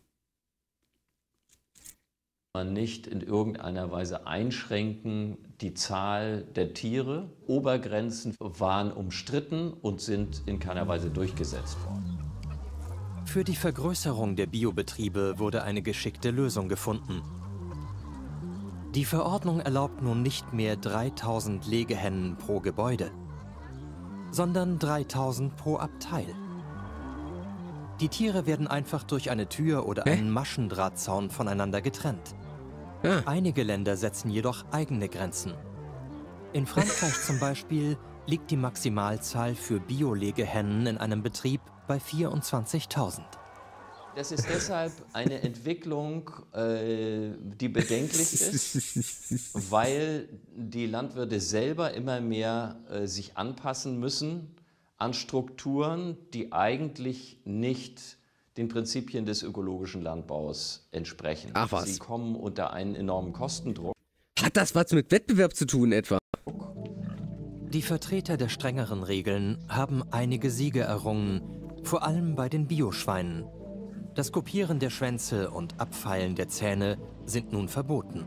Man nicht in irgendeiner Weise einschränken die Zahl der Tiere. Obergrenzen waren umstritten und sind in keiner Weise durchgesetzt worden. Für die Vergrößerung der Biobetriebe wurde eine geschickte Lösung gefunden. Die Verordnung erlaubt nun nicht mehr 3000 Legehennen pro Gebäude, sondern 3000 pro Abteil. Die Tiere werden einfach durch eine Tür oder einen Maschendrahtzaun voneinander getrennt. Einige Länder setzen jedoch eigene Grenzen. In Frankreich zum Beispiel liegt die Maximalzahl für Bio-Legehennen in einem Betrieb bei 24.000. Das ist deshalb eine Entwicklung, die bedenklich ist, weil die Landwirte selber immer mehr sich anpassen müssen an Strukturen, die eigentlich nicht den Prinzipien des ökologischen Landbaus entsprechen. Ach was. Sie kommen unter einen enormen Kostendruck. Hat das was mit Wettbewerb zu tun etwa? Die Vertreter der strengeren Regeln haben einige Siege errungen, vor allem bei den Bioschweinen. Das Kopieren der Schwänze und Abfeilen der Zähne sind nun verboten.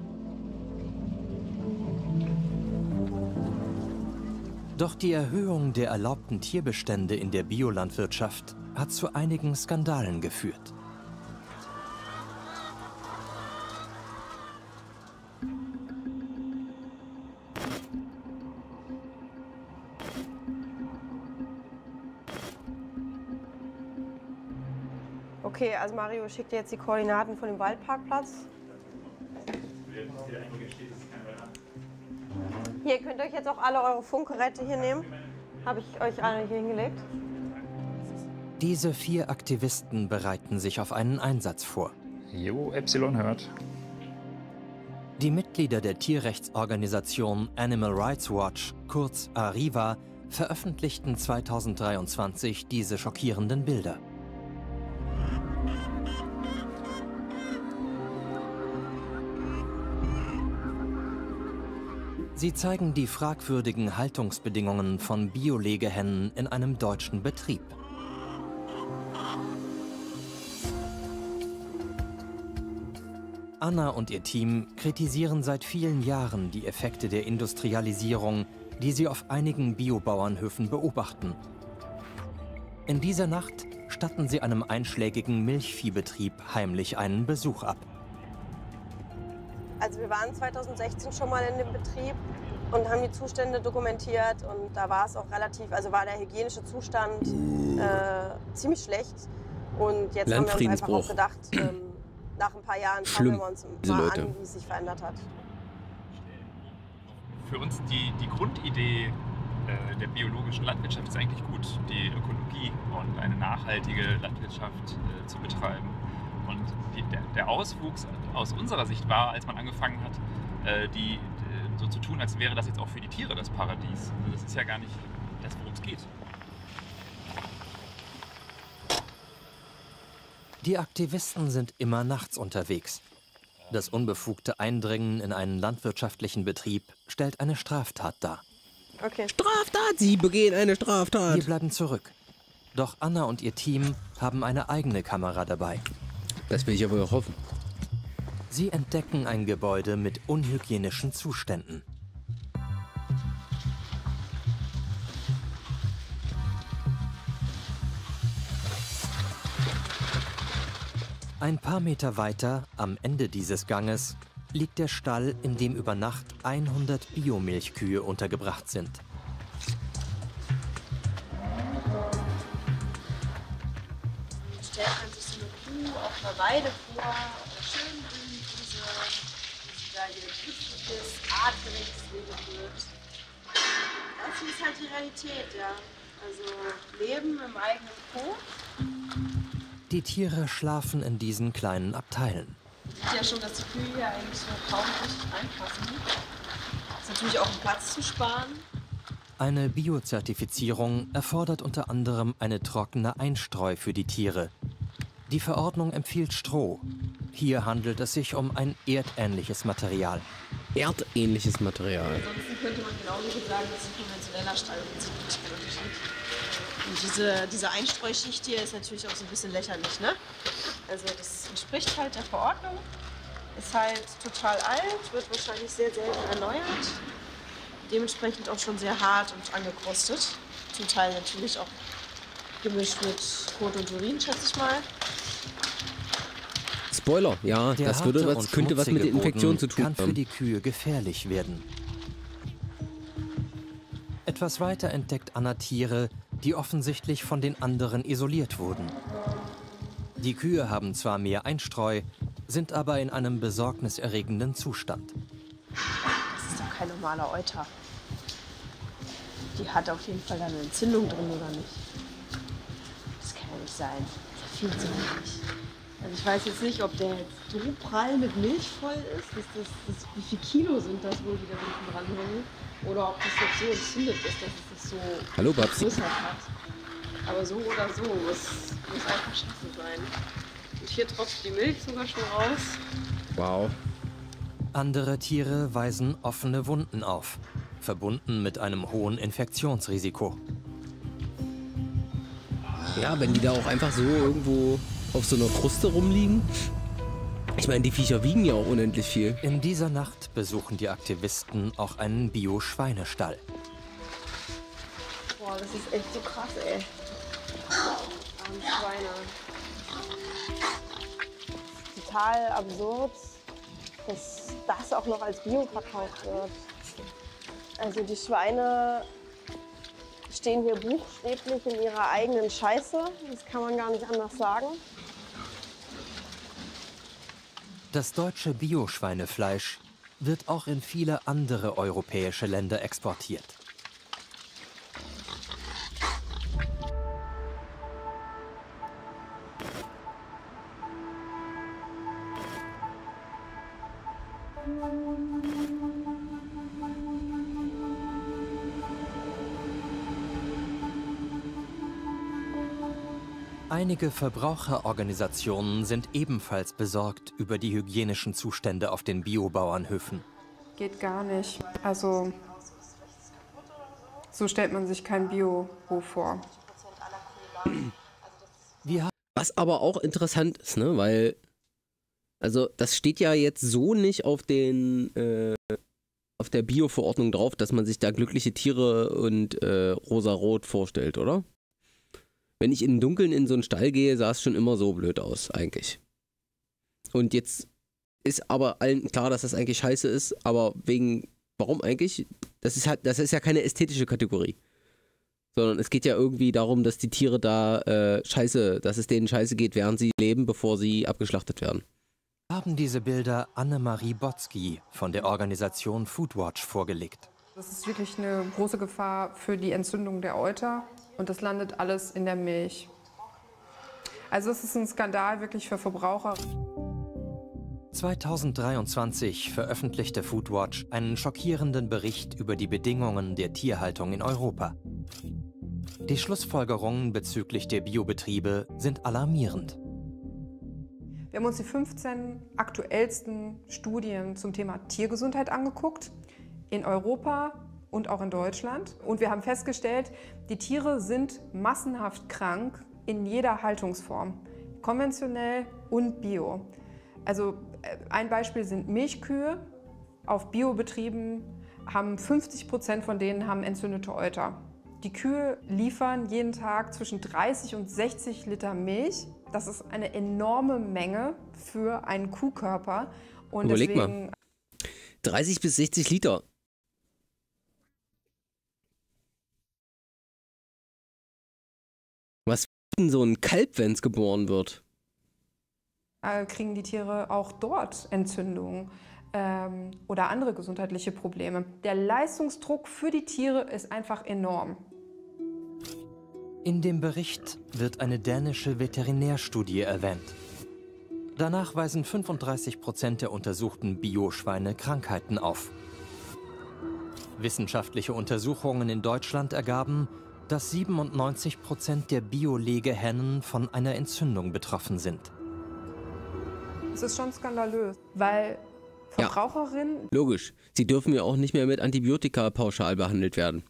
Doch die Erhöhung der erlaubten Tierbestände in der Biolandwirtschaft hat zu einigen Skandalen geführt. Okay, also Mario schickt dir jetzt die Koordinaten von dem Waldparkplatz. Hier könnt ihr euch jetzt auch alle eure Funkgeräte hier nehmen. Habe ich euch alle hier hingelegt. Diese 4 Aktivisten bereiten sich auf einen Einsatz vor. Jo, Epsilon hört. Die Mitglieder der Tierrechtsorganisation Animal Rights Watch, kurz ARIWA, veröffentlichten 2023 diese schockierenden Bilder. Sie zeigen die fragwürdigen Haltungsbedingungen von Biolegehennen in einem deutschen Betrieb. Anna und ihr Team kritisieren seit vielen Jahren die Effekte der Industrialisierung, die sie auf einigen Biobauernhöfen beobachten. In dieser Nacht statten sie einem einschlägigen Milchviehbetrieb heimlich einen Besuch ab. Also wir waren 2016 schon mal in dem Betrieb und haben die Zustände dokumentiert und da war es auch war der hygienische Zustand ziemlich schlecht. Und jetzt haben wir uns einfach auch gedacht, nach ein paar Jahren schauen wir uns mal an, wie es sich verändert hat. Für uns die Grundidee der biologischen Landwirtschaft ist eigentlich gut, die Ökologie und eine nachhaltige Landwirtschaft zu betreiben. Und der Auswuchs aus unserer Sicht war, als man angefangen hat, so zu tun, als wäre das jetzt auch für die Tiere das Paradies. Also das ist ja gar nicht das, worum es geht. Die Aktivisten sind immer nachts unterwegs. Das unbefugte Eindringen in einen landwirtschaftlichen Betrieb stellt eine Straftat dar. Okay. Straftat! Sie begehen eine Straftat! Wir bleiben zurück. Doch Anna und ihr Team haben eine eigene Kamera dabei. Das will ich aber auch hoffen. Sie entdecken ein Gebäude mit unhygienischen Zuständen. Ein paar Meter weiter, am Ende dieses Ganges, liegt der Stall, in dem über Nacht 100 Biomilchkühe untergebracht sind. Stellt man sich so eine Kuh auf einer Weide vor, auf einer schönen grünen Wiese, wie da ihr glückliches, artgerechts Leben führt. Das ist halt die Realität, ja. Also Leben im eigenen Po. Die Tiere schlafen in diesen kleinen Abteilen. Man sieht ja schon, dass die Kühe hier eigentlich so kaum richtig reinpassen. Ist natürlich auch um Platz zu sparen. Eine Biozertifizierung erfordert unter anderem eine trockene Einstreu für die Tiere. Die Verordnung empfiehlt Stroh. Hier handelt es sich um ein erdähnliches Material. Erdähnliches Material. Ansonsten könnte man genauso gut sagen, das ist ein konventioneller Stall. Das sieht nicht keinen Unterschied. Und diese Einstreuschicht hier ist natürlich auch so ein bisschen lächerlich, ne? Also das entspricht halt der Verordnung. Ist halt total alt, wird wahrscheinlich sehr selten erneuert. Dementsprechend auch schon sehr hart und angekrustet. Zum Teil natürlich auch gemischt mit Kot und Urin, schätze ich mal. Spoiler, ja, Der das könnte was mit der Infektion zu tun haben. Kann für die Kühe gefährlich werden. Etwas weiter entdeckt Anna Tiere, die offensichtlich von den anderen isoliert wurden. Die Kühe haben zwar mehr Einstreu, sind aber in einem besorgniserregenden Zustand. Das ist doch kein normaler Euter. Die hat auf jeden Fall eine Entzündung drin, oder nicht? Das kann ja nicht sein. Das ist ja viel zu wenig. Also ich weiß jetzt nicht, ob der jetzt so prall mit Milch voll ist. Wie viel Kilo sind das wohl, die da hinten dran hängen? Oder ob das jetzt so entzündet ist, dass es das so Hallo, Babsi. hat. Aber so oder so muss einfach scheiße sein. Und hier tropft die Milch sogar schon raus. Wow. Andere Tiere weisen offene Wunden auf, verbunden mit einem hohen Infektionsrisiko. Ja, wenn die da auch einfach so irgendwo auf so einer Kruste rumliegen. Ich meine, die Viecher wiegen ja auch unendlich viel. In dieser Nacht besuchen die Aktivisten auch einen Bio-Schweinestall. Boah, das ist echt so krass, ey. Arme Schweine. Total absurd, dass das auch noch als Bio verkauft wird. Also die Schweine stehen hier buchstäblich in ihrer eigenen Scheiße. Das kann man gar nicht anders sagen. Das deutsche Bio-Schweinefleisch wird auch in viele andere europäische Länder exportiert. Einige Verbraucherorganisationen sind ebenfalls besorgt über die hygienischen Zustände auf den Biobauernhöfen. Geht gar nicht. Also so stellt man sich kein Biohof vor. Was aber auch interessant ist, ne, weil, also das steht ja jetzt so nicht auf der Bio-Verordnung drauf, dass man sich da glückliche Tiere und rosarot vorstellt, oder? Wenn ich im Dunkeln in so einen Stall gehe, sah es schon immer so blöd aus, eigentlich. Und jetzt ist aber allen klar, dass das eigentlich scheiße ist, aber warum eigentlich? Das ist ja keine ästhetische Kategorie. Sondern es geht ja irgendwie darum, dass die Tiere da dass es denen scheiße geht, während sie leben, bevor sie abgeschlachtet werden. Haben diese Bilder Annemarie Botzky von der Organisation Foodwatch vorgelegt. Das ist wirklich eine große Gefahr für die Entzündung der Euter und das landet alles in der Milch. Also es ist ein Skandal wirklich für Verbraucher. 2023 veröffentlichte Foodwatch einen schockierenden Bericht über die Bedingungen der Tierhaltung in Europa. Die Schlussfolgerungen bezüglich der Biobetriebe sind alarmierend. Wir haben uns die 15 aktuellsten Studien zum Thema Tiergesundheit angeguckt, in Europa und auch in Deutschland. Und wir haben festgestellt, die Tiere sind massenhaft krank in jeder Haltungsform, konventionell und bio. Also ein Beispiel sind Milchkühe. Auf Biobetrieben haben 50% von denen haben entzündete Euter. Die Kühe liefern jeden Tag zwischen 30 und 60 Liter Milch. Das ist eine enorme Menge für einen Kuhkörper. Und überleg mal, 30 bis 60 Liter. Was ist denn so ein Kalb, wenn es geboren wird? Kriegen die Tiere auch dort Entzündungen oder andere gesundheitliche Probleme. Der Leistungsdruck für die Tiere ist einfach enorm. In dem Bericht wird eine dänische Veterinärstudie erwähnt. Danach weisen 35% der untersuchten Bioschweine Krankheiten auf. Wissenschaftliche Untersuchungen in Deutschland ergaben, dass 97% der Bio-Legehennen von einer Entzündung betroffen sind. Es ist schon skandalös, weil Verbraucherinnen... Ja, logisch. Sie dürfen ja auch nicht mehr mit Antibiotika pauschal behandelt werden.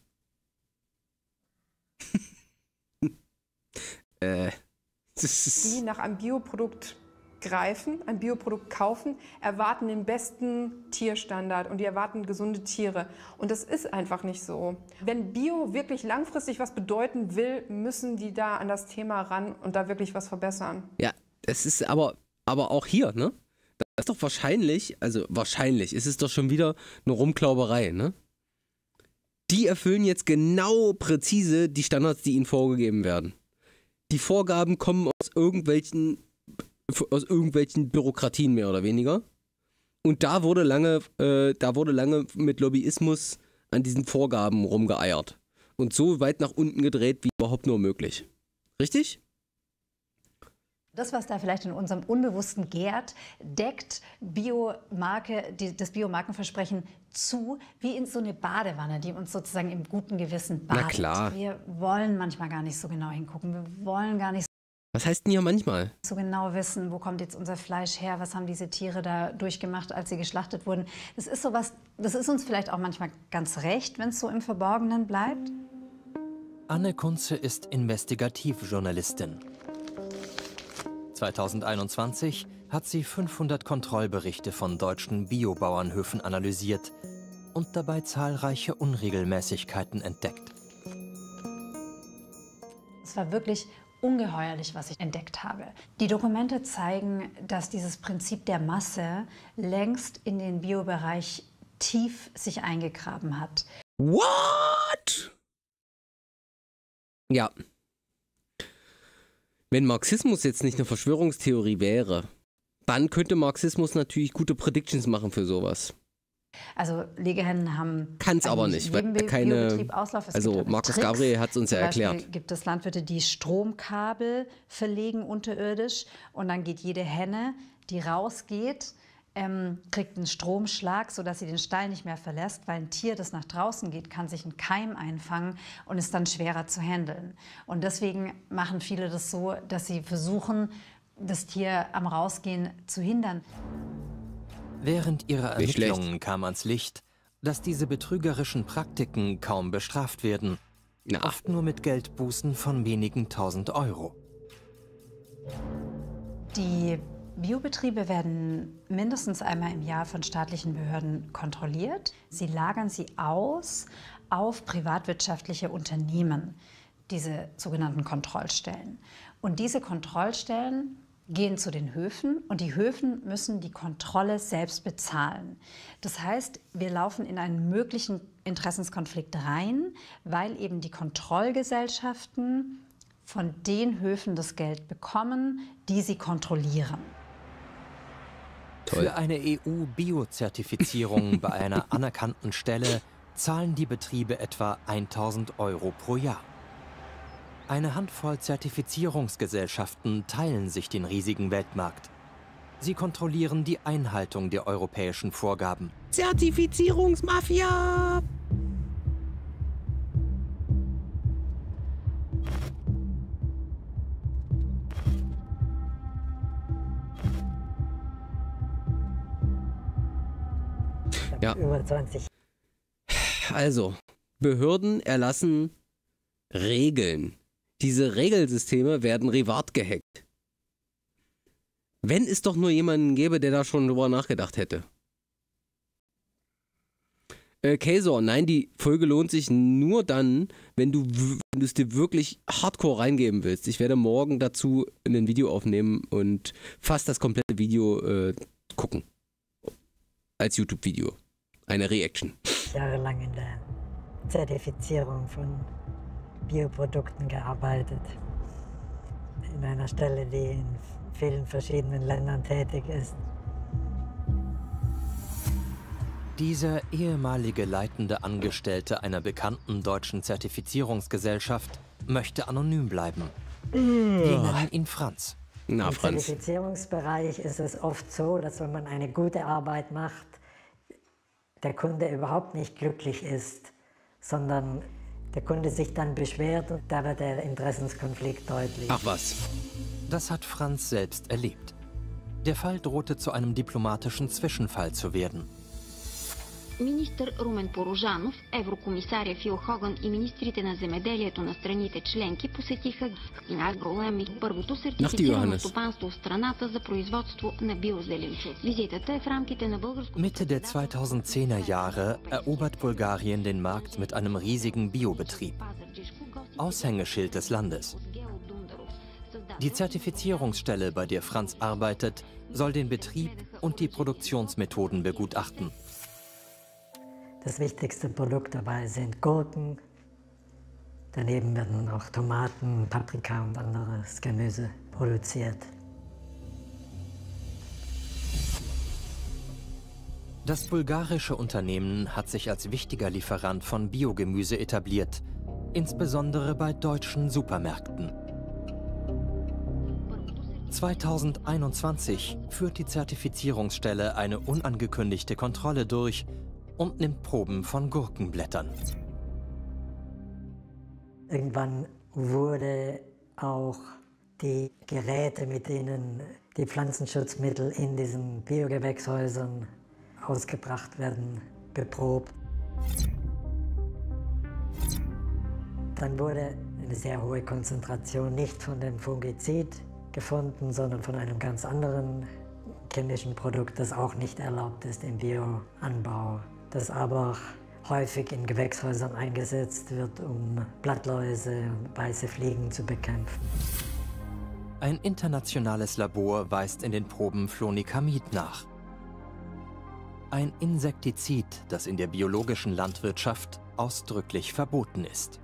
Die nach einem Bioprodukt greifen, ein Bioprodukt kaufen, erwarten den besten Tierstandard und die erwarten gesunde Tiere. Und das ist einfach nicht so. Wenn Bio wirklich langfristig was bedeuten will, müssen die da an das Thema ran und da wirklich was verbessern. Ja, das ist aber auch hier, ne? Das ist doch wahrscheinlich ist es doch schon wieder eine Rumklauberei, ne? Die erfüllen jetzt genau präzise die Standards, die ihnen vorgegeben werden. Die Vorgaben kommen aus irgendwelchen Bürokratien mehr oder weniger. Und da wurde lange mit Lobbyismus an diesen Vorgaben rumgeeiert. Und so weit nach unten gedreht, wie überhaupt nur möglich. Richtig? Das, was da vielleicht in unserem Unbewussten gärt, deckt das Biomarkenversprechen zu, wie in so eine Badewanne, die uns sozusagen im guten Gewissen badet. Na klar. Wir wollen manchmal gar nicht so genau hingucken. Wir wollen gar nicht Was heißt denn hier manchmal? so genau wissen, wo kommt jetzt unser Fleisch her, was haben diese Tiere da durchgemacht, als sie geschlachtet wurden. Das ist sowas, das ist uns vielleicht auch manchmal ganz recht, wenn es so im Verborgenen bleibt. Anne Kunze ist Investigativjournalistin. 2021 hat sie 500 Kontrollberichte von deutschen Biobauernhöfen analysiert und dabei zahlreiche Unregelmäßigkeiten entdeckt. Es war wirklich ungeheuerlich, was ich entdeckt habe. Die Dokumente zeigen, dass dieses Prinzip der Masse längst in den Biobereich tief sich eingegraben hat. What? Ja. Wenn Marxismus jetzt nicht eine Verschwörungstheorie wäre, dann könnte Marxismus natürlich gute Predictions machen für sowas. Also Legehennen haben Kann's aber nicht, weil keine. Biobetrieb Auslauf. Also Markus Gabriel hat es uns ja erklärt. Zum Beispiel gibt es Landwirte, die Stromkabel verlegen unterirdisch und dann geht jede Henne, die rausgeht, kriegt einen Stromschlag, sodass sie den Stall nicht mehr verlässt, weil ein Tier, das nach draußen geht, kann sich einen Keim einfangen und ist dann schwerer zu handeln. Und deswegen machen viele das so, dass sie versuchen, das Tier am Rausgehen zu hindern. Während ihrer Ermittlungen kam ans Licht, dass diese betrügerischen Praktiken kaum bestraft werden. Oft nur mit Geldbußen von wenigen 1000 Euro. Die Biobetriebe werden mindestens einmal im Jahr von staatlichen Behörden kontrolliert. Sie lagern sie aus auf privatwirtschaftliche Unternehmen, diese sogenannten Kontrollstellen. Und diese Kontrollstellen gehen zu den Höfen und die Höfen müssen die Kontrolle selbst bezahlen. Das heißt, wir laufen in einen möglichen Interessenskonflikt rein, weil eben die Kontrollgesellschaften von den Höfen das Geld bekommen, die sie kontrollieren. Für eine EU-Bio-Zertifizierung bei einer anerkannten Stelle zahlen die Betriebe etwa 1000 Euro pro Jahr. Eine Handvoll Zertifizierungsgesellschaften teilen sich den riesigen Weltmarkt. Sie kontrollieren die Einhaltung der europäischen Vorgaben. Zertifizierungsmafia! Ja. Über 20. Also, Behörden erlassen Regeln. Diese Regelsysteme werden privat gehackt. Wenn es doch nur jemanden gäbe, der da schon drüber nachgedacht hätte. Kazor, nein, die Folge lohnt sich nur dann, wenn du es dir wirklich hardcore reingeben willst. Ich werde morgen dazu ein Video aufnehmen und fast das komplette Video gucken. Als YouTube-Video. Eine Reaction. Jahrelang in der Zertifizierung von Bioprodukten gearbeitet. In einer Stelle, die in vielen verschiedenen Ländern tätig ist. Dieser ehemalige leitende Angestellte einer bekannten deutschen Zertifizierungsgesellschaft möchte anonym bleiben. Wir nennen ihn Franz. Na, Im Franz. Zertifizierungsbereich ist es oft so, dass wenn man eine gute Arbeit macht, der Kunde überhaupt nicht glücklich ist, sondern der Kunde sich dann beschwert und da wird der Interessenskonflikt deutlich. Ach was. Das hat Franz selbst erlebt. Der Fall drohte zu einem diplomatischen Zwischenfall zu werden. Министър Румен Порожанов, еврокомисаря Фил Хоган и министрите на земеделието на страните членки посетиха Агролеми, първото сертифицирано стопанство в страната за производство на биозеленчуци. Визитата е в рамките на българското... Mitte der 2010er Jahre erobert Bulgarien den Markt mit einem riesigen Biobetrieb. Aushängeschild des Landes. Die Zertifizierungsstelle, bei der Franz arbeitet, soll den Betrieb und die Produktionsmethoden begutachten. Das wichtigste Produkt dabei sind Gurken. Daneben werden auch Tomaten, Paprika und anderes Gemüse produziert. Das bulgarische Unternehmen hat sich als wichtiger Lieferant von Biogemüse etabliert, insbesondere bei deutschen Supermärkten. 2021 führt die Zertifizierungsstelle eine unangekündigte Kontrolle durch und nimmt Proben von Gurkenblättern. Irgendwann wurde auch die Geräte, mit denen die Pflanzenschutzmittel in diesen Biogewächshäusern ausgebracht werden, beprobt. Dann wurde eine sehr hohe Konzentration nicht von dem Fungizid gefunden, sondern von einem ganz anderen chemischen Produkt, das auch nicht erlaubt ist im Bioanbau, das aber häufig in Gewächshäusern eingesetzt wird, um Blattläuse und weiße Fliegen zu bekämpfen. Ein internationales Labor weist in den Proben Flonikamid nach. Ein Insektizid, das in der biologischen Landwirtschaft ausdrücklich verboten ist.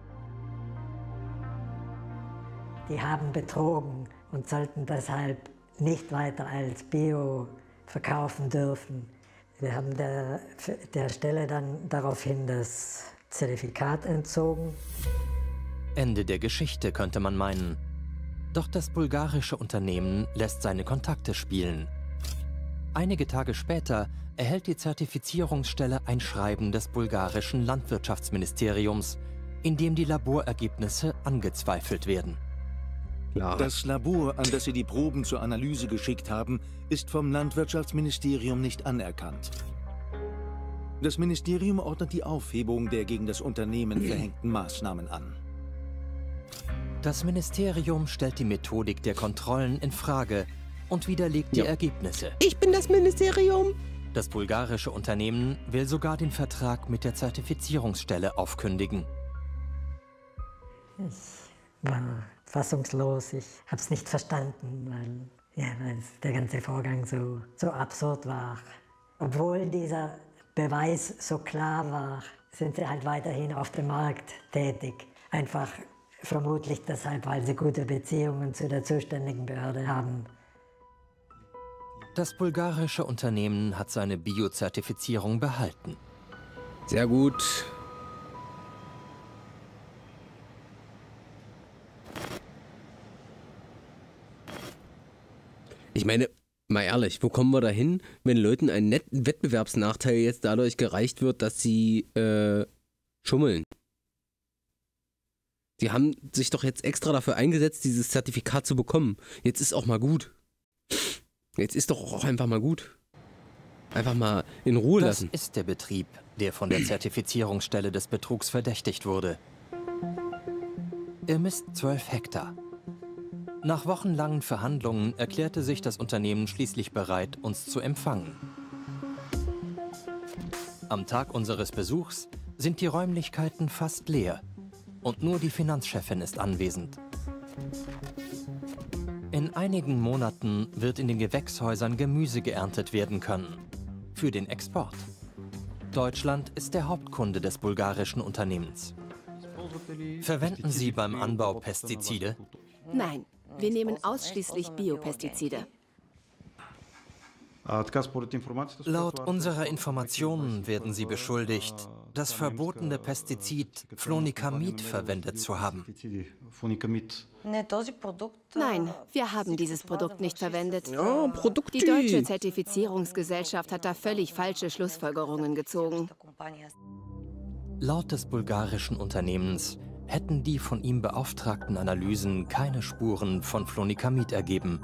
Die haben betrogen und sollten deshalb nicht weiter als Bio verkaufen dürfen. Wir haben der Stelle dann daraufhin das Zertifikat entzogen. Ende der Geschichte, könnte man meinen. Doch das bulgarische Unternehmen lässt seine Kontakte spielen. Einige Tage später erhält die Zertifizierungsstelle ein Schreiben des bulgarischen Landwirtschaftsministeriums, in dem die Laborergebnisse angezweifelt werden. Das Labor, an das Sie die Proben zur Analyse geschickt haben, ist vom Landwirtschaftsministerium nicht anerkannt. Das Ministerium ordnet die Aufhebung der gegen das Unternehmen verhängten Maßnahmen an. Das Ministerium stellt die Methodik der Kontrollen in Frage und widerlegt die Ergebnisse. Ich bin das Ministerium! Das bulgarische Unternehmen will sogar den Vertrag mit der Zertifizierungsstelle aufkündigen. Ich war fassungslos, ich habe es nicht verstanden, weil der ganze Vorgang so absurd war. Obwohl dieser Beweis so klar war, sind sie halt weiterhin auf dem Markt tätig. Einfach vermutlich deshalb, weil sie gute Beziehungen zu der zuständigen Behörde haben. Das bulgarische Unternehmen hat seine Biozertifizierung behalten. Sehr gut. Ich meine, mal ehrlich, wo kommen wir da hin, wenn Leuten ein Wettbewerbsnachteil jetzt dadurch gereicht wird, dass sie schummeln? Sie haben sich doch jetzt extra dafür eingesetzt, dieses Zertifikat zu bekommen. Jetzt ist auch mal gut. Jetzt ist doch auch einfach mal gut. Einfach mal in Ruhe lassen. Das ist der Betrieb, der von der Zertifizierungsstelle des Betrugs verdächtigt wurde. Er misst 12 Hektar. Nach wochenlangen Verhandlungen erklärte sich das Unternehmen schließlich bereit, uns zu empfangen. Am Tag unseres Besuchs sind die Räumlichkeiten fast leer und nur die Finanzchefin ist anwesend. In einigen Monaten wird in den Gewächshäusern Gemüse geerntet werden können. Für den Export. Deutschland ist der Hauptkunde des bulgarischen Unternehmens. Verwenden Sie beim Anbau Pestizide? Nein, wir nehmen ausschließlich Biopestizide. Laut unserer Informationen werden Sie beschuldigt, das verbotene Pestizid Flonikamid verwendet zu haben. Nein, wir haben dieses Produkt nicht verwendet. Ja, Produkt. Die deutsche Zertifizierungsgesellschaft hat da völlig falsche Schlussfolgerungen gezogen. Laut des bulgarischen Unternehmens hätten die von ihm beauftragten Analysen keine Spuren von Flonikamid ergeben.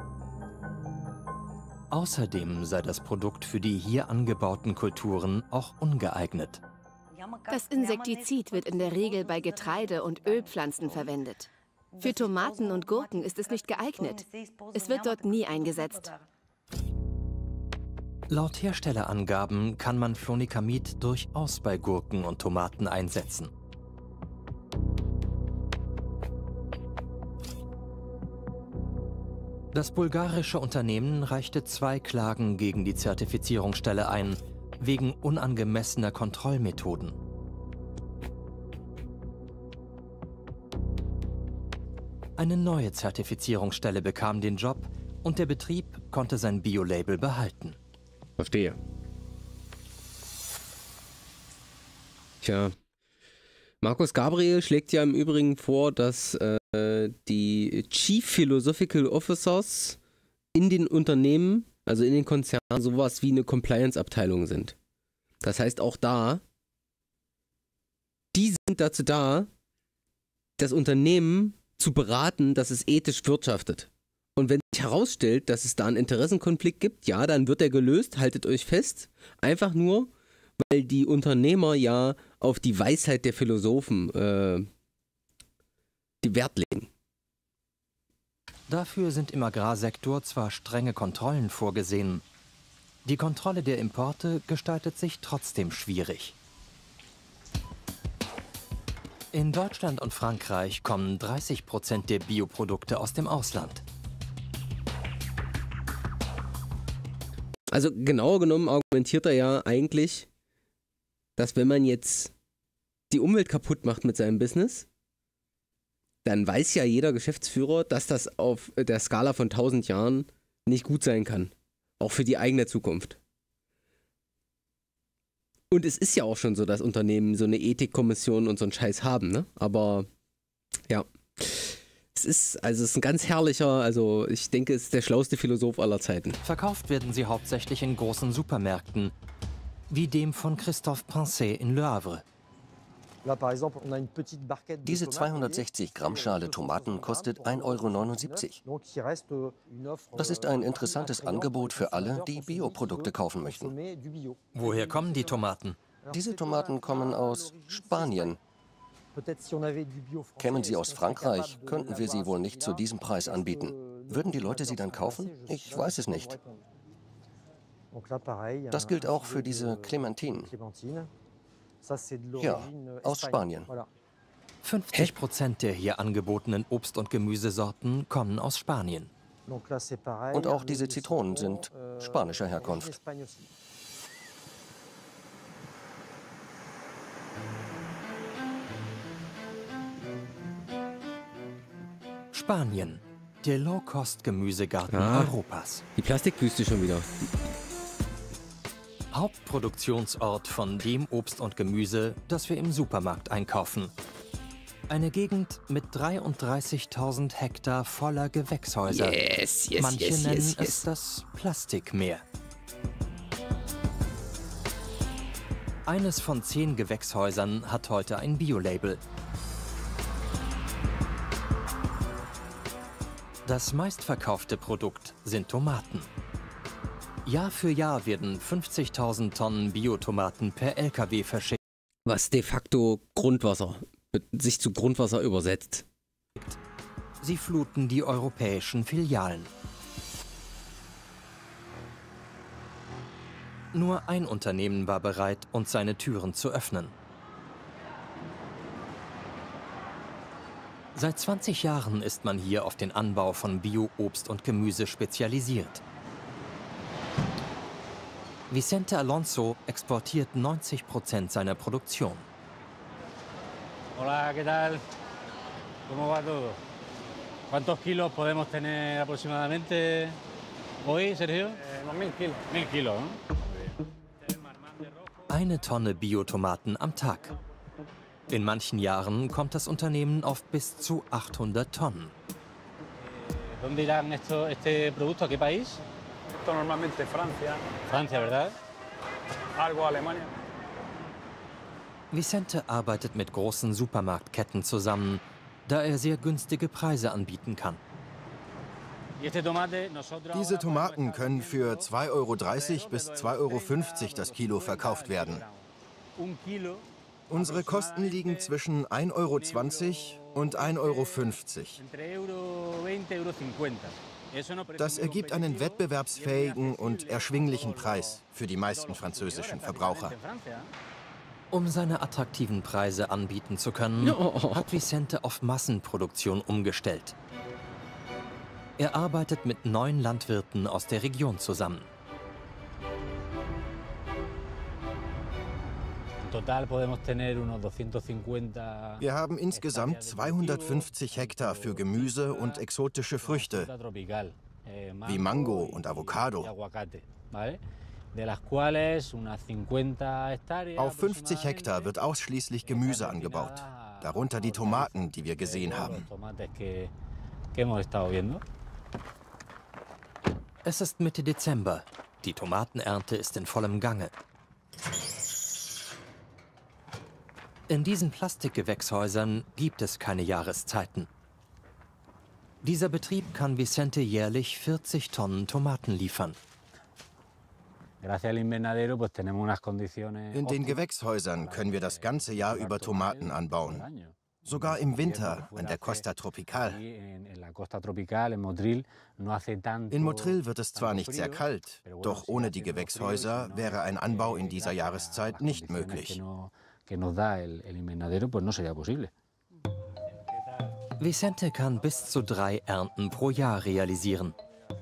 Außerdem sei das Produkt für die hier angebauten Kulturen auch ungeeignet. Das Insektizid wird in der Regel bei Getreide- und Ölpflanzen verwendet. Für Tomaten und Gurken ist es nicht geeignet. Es wird dort nie eingesetzt. Laut Herstellerangaben kann man Flonikamid durchaus bei Gurken und Tomaten einsetzen. Das bulgarische Unternehmen reichte 2 Klagen gegen die Zertifizierungsstelle ein, wegen unangemessener Kontrollmethoden. Eine neue Zertifizierungsstelle bekam den Job und der Betrieb konnte sein Bio-Label behalten. Verstehe. Tja. Markus Gabriel schlägt ja im Übrigen vor, dass die Chief Philosophical Officers in den Unternehmen, also in den Konzernen, sowas wie eine Compliance-Abteilung sind. Das heißt, auch da, die sind dazu da, das Unternehmen zu beraten, dass es ethisch wirtschaftet. Und wenn sich herausstellt, dass es da einen Interessenkonflikt gibt, ja, dann wird er gelöst, haltet euch fest, einfach nur, weil die Unternehmer ja auf die Weisheit der Philosophen die Wert legen. Dafür sind im Agrarsektor zwar strenge Kontrollen vorgesehen. Die Kontrolle der Importe gestaltet sich trotzdem schwierig. In Deutschland und Frankreich kommen 30% der Bioprodukte aus dem Ausland. Also genauer genommen argumentiert er ja eigentlich, dass wenn man jetzt die Umwelt kaputt macht mit seinem Business, dann weiß ja jeder Geschäftsführer, dass das auf der Skala von 1000 Jahren nicht gut sein kann. Auch für die eigene Zukunft. Und es ist ja auch schon so, dass Unternehmen so eine Ethikkommission und so einen Scheiß haben, ne? Aber ja, es ist ein ganz herrlicher, also ich denke, es ist der schlauste Philosoph aller Zeiten. Verkauft werden sie hauptsächlich in großen Supermärkten, wie dem von Christophe Pincet in Le Havre. Diese 260 Gramm Schale Tomaten kostet 1,79 €. Das ist ein interessantes Angebot für alle, die Bioprodukte kaufen möchten. Woher kommen die Tomaten? Diese Tomaten kommen aus Spanien. Kämen sie aus Frankreich, könnten wir sie wohl nicht zu diesem Preis anbieten. Würden die Leute sie dann kaufen? Ich weiß es nicht. Das gilt auch für diese Clementinen. Ja, aus Spanien. 50% der hier angebotenen Obst- und Gemüsesorten kommen aus Spanien. Und auch diese Zitronen sind spanischer Herkunft. Spanien, der Low-Cost-Gemüsegarten Europas. Die Plastikwüste schon wieder. Hauptproduktionsort von dem Obst und Gemüse, das wir im Supermarkt einkaufen. Eine Gegend mit 33.000 Hektar voller Gewächshäuser. Manche nennen es das Plastikmeer. Eines von 10 Gewächshäusern hat heute ein Bio-Label. Das meistverkaufte Produkt sind Tomaten. Jahr für Jahr werden 50.000 Tonnen Biotomaten per LKW verschickt. Was de facto sich zu Grundwasser übersetzt. Sie fluten die europäischen Filialen. Nur ein Unternehmen war bereit, uns seine Türen zu öffnen. Seit 20 Jahren ist man hier auf den Anbau von Bio-Obst und Gemüse spezialisiert. Vicente Alonso exportiert 90% seiner Produktion. Hola, ¿qué tal? ¿Cómo va todo? ¿Cuántos kilos podemos tener aproximadamente hoy, Sergio? 1000 Kilos. 1000 Kilo, ¿no? Eine Tonne Biotomaten am Tag. In manchen Jahren kommt das Unternehmen auf bis zu 800 Tonnen. ¿Dónde irán este producto? ¿A qué país? Esto normalmente Francia. Francia, ¿verdad? Algo Alemania. Vicente arbeitet mit großen Supermarktketten zusammen, da er sehr günstige Preise anbieten kann. Diese Tomaten können für 2,30 € bis 2,50 € das Kilo verkauft werden. Unsere Kosten liegen zwischen 1,20 € und 1,50 €. Das ergibt einen wettbewerbsfähigen und erschwinglichen Preis für die meisten französischen Verbraucher. Um seine attraktiven Preise anbieten zu können, hat Vicente auf Massenproduktion umgestellt. Er arbeitet mit 9 Landwirten aus der Region zusammen. Wir haben insgesamt 250 Hektar für Gemüse und exotische Früchte, wie Mango und Avocado. Auf 50 Hektar wird ausschließlich Gemüse angebaut, darunter die Tomaten, die wir gesehen haben. Es ist Mitte Dezember. Die Tomatenernte ist in vollem Gange. In diesen Plastikgewächshäusern gibt es keine Jahreszeiten. Dieser Betrieb kann Vicente jährlich 40 Tonnen Tomaten liefern. In den Gewächshäusern können wir das ganze Jahr über Tomaten anbauen. Sogar im Winter an der Costa Tropical. In Motril wird es zwar nicht sehr kalt, doch ohne die Gewächshäuser wäre ein Anbau in dieser Jahreszeit nicht möglich. Vicente kann bis zu 3 Ernten pro Jahr realisieren.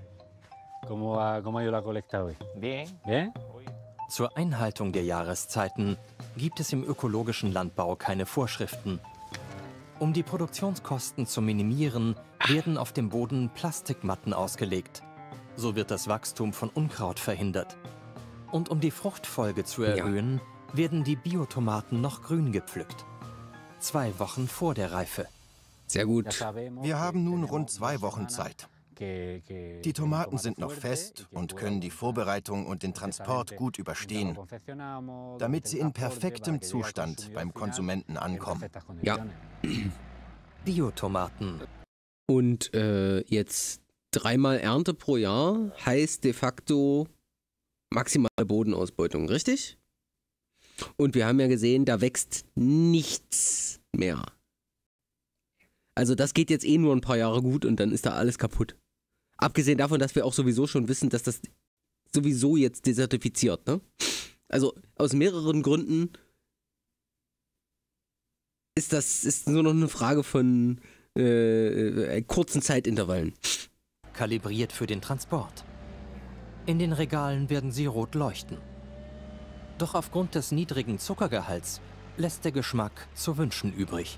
Zur Einhaltung der Jahreszeiten gibt es im ökologischen Landbau keine Vorschriften. Um die Produktionskosten zu minimieren, werden auf dem Boden Plastikmatten ausgelegt. So wird das Wachstum von Unkraut verhindert. Und um die Fruchtfolge zu erhöhen, werden die Biotomaten noch grün gepflückt. 2 Wochen vor der Reife. Sehr gut. Wir haben nun rund 2 Wochen Zeit. Die Tomaten sind noch fest und können die Vorbereitung und den Transport gut überstehen, damit sie in perfektem Zustand beim Konsumenten ankommen. Ja. Biotomaten. Und jetzt 3-mal Ernte pro Jahr heißt de facto maximale Bodenausbeutung, richtig? Und wir haben ja gesehen, da wächst nichts mehr. Also das geht jetzt eh nur ein paar Jahre gut und dann ist da alles kaputt. Abgesehen davon, dass wir auch sowieso schon wissen, dass das sowieso jetzt desertifiziert, ne? Also aus mehreren Gründen ist nur noch eine Frage von kurzen Zeitintervallen. Kalibriert für den Transport. In den Regalen werden sie rot leuchten. Doch aufgrund des niedrigen Zuckergehalts lässt der Geschmack zu wünschen übrig.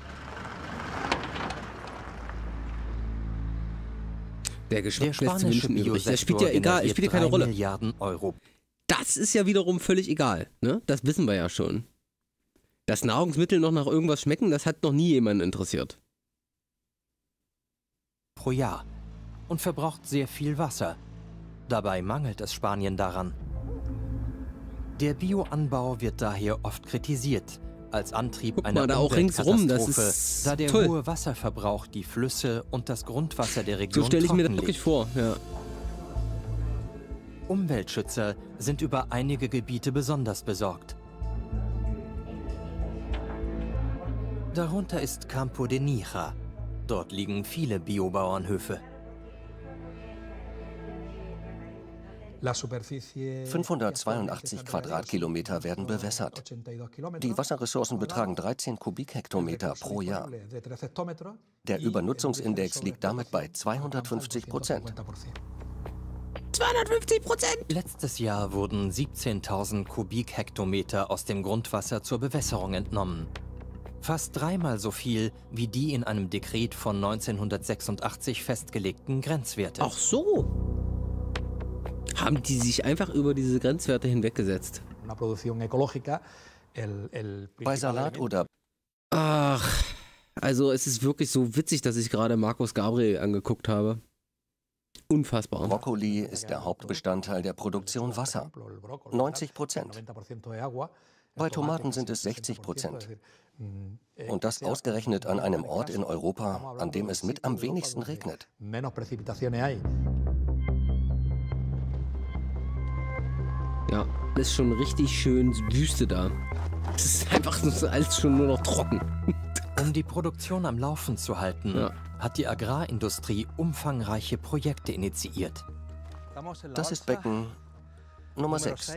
Der Geschmack lässt zu wünschen übrig. Das spielt ja egal, spielt ja keine Rolle. Milliarden Euro. Das ist ja wiederum völlig egal, ne? Das wissen wir ja schon. Dass Nahrungsmittel noch nach irgendwas schmecken, das hat noch nie jemanden interessiert. Pro Jahr und verbraucht sehr viel Wasser. Dabei mangelt es Spanien daran. Der Bioanbau wird daher oft kritisiert als Antrieb einer Umweltkatastrophe, da der hohe Wasserverbrauch die Flüsse und das Grundwasser der Region so stelle ich mir das trockenlegt. wirklich vor, ja. Umweltschützer sind über einige Gebiete besonders besorgt. Darunter ist Campo de Nija. Dort liegen viele Biobauernhöfe. 582 Quadratkilometer werden bewässert. Die Wasserressourcen betragen 13 Kubikhektometer pro Jahr. Der Übernutzungsindex liegt damit bei 250%. 250%! Letztes Jahr wurden 17.000 Kubikhektometer aus dem Grundwasser zur Bewässerung entnommen. Fast 3-mal so viel wie die in einem Dekret von 1986 festgelegten Grenzwerte. Ach so! Haben die sich einfach über diese Grenzwerte hinweggesetzt? Bei Salat oder... Ach, also es ist wirklich so witzig, dass ich gerade Markus Gabriel angeguckt habe. Unfassbar. Brokkoli ist der Hauptbestandteil der Produktion Wasser. 90%. Bei Tomaten sind es 60%. Und das ausgerechnet an einem Ort in Europa, an dem es mit am wenigsten regnet. Ja, ist schon richtig schön Wüste da. Es ist einfach alles schon nur noch trocken. Um die Produktion am Laufen zu halten, hat die Agrarindustrie umfangreiche Projekte initiiert. Das ist Becken Nummer 6.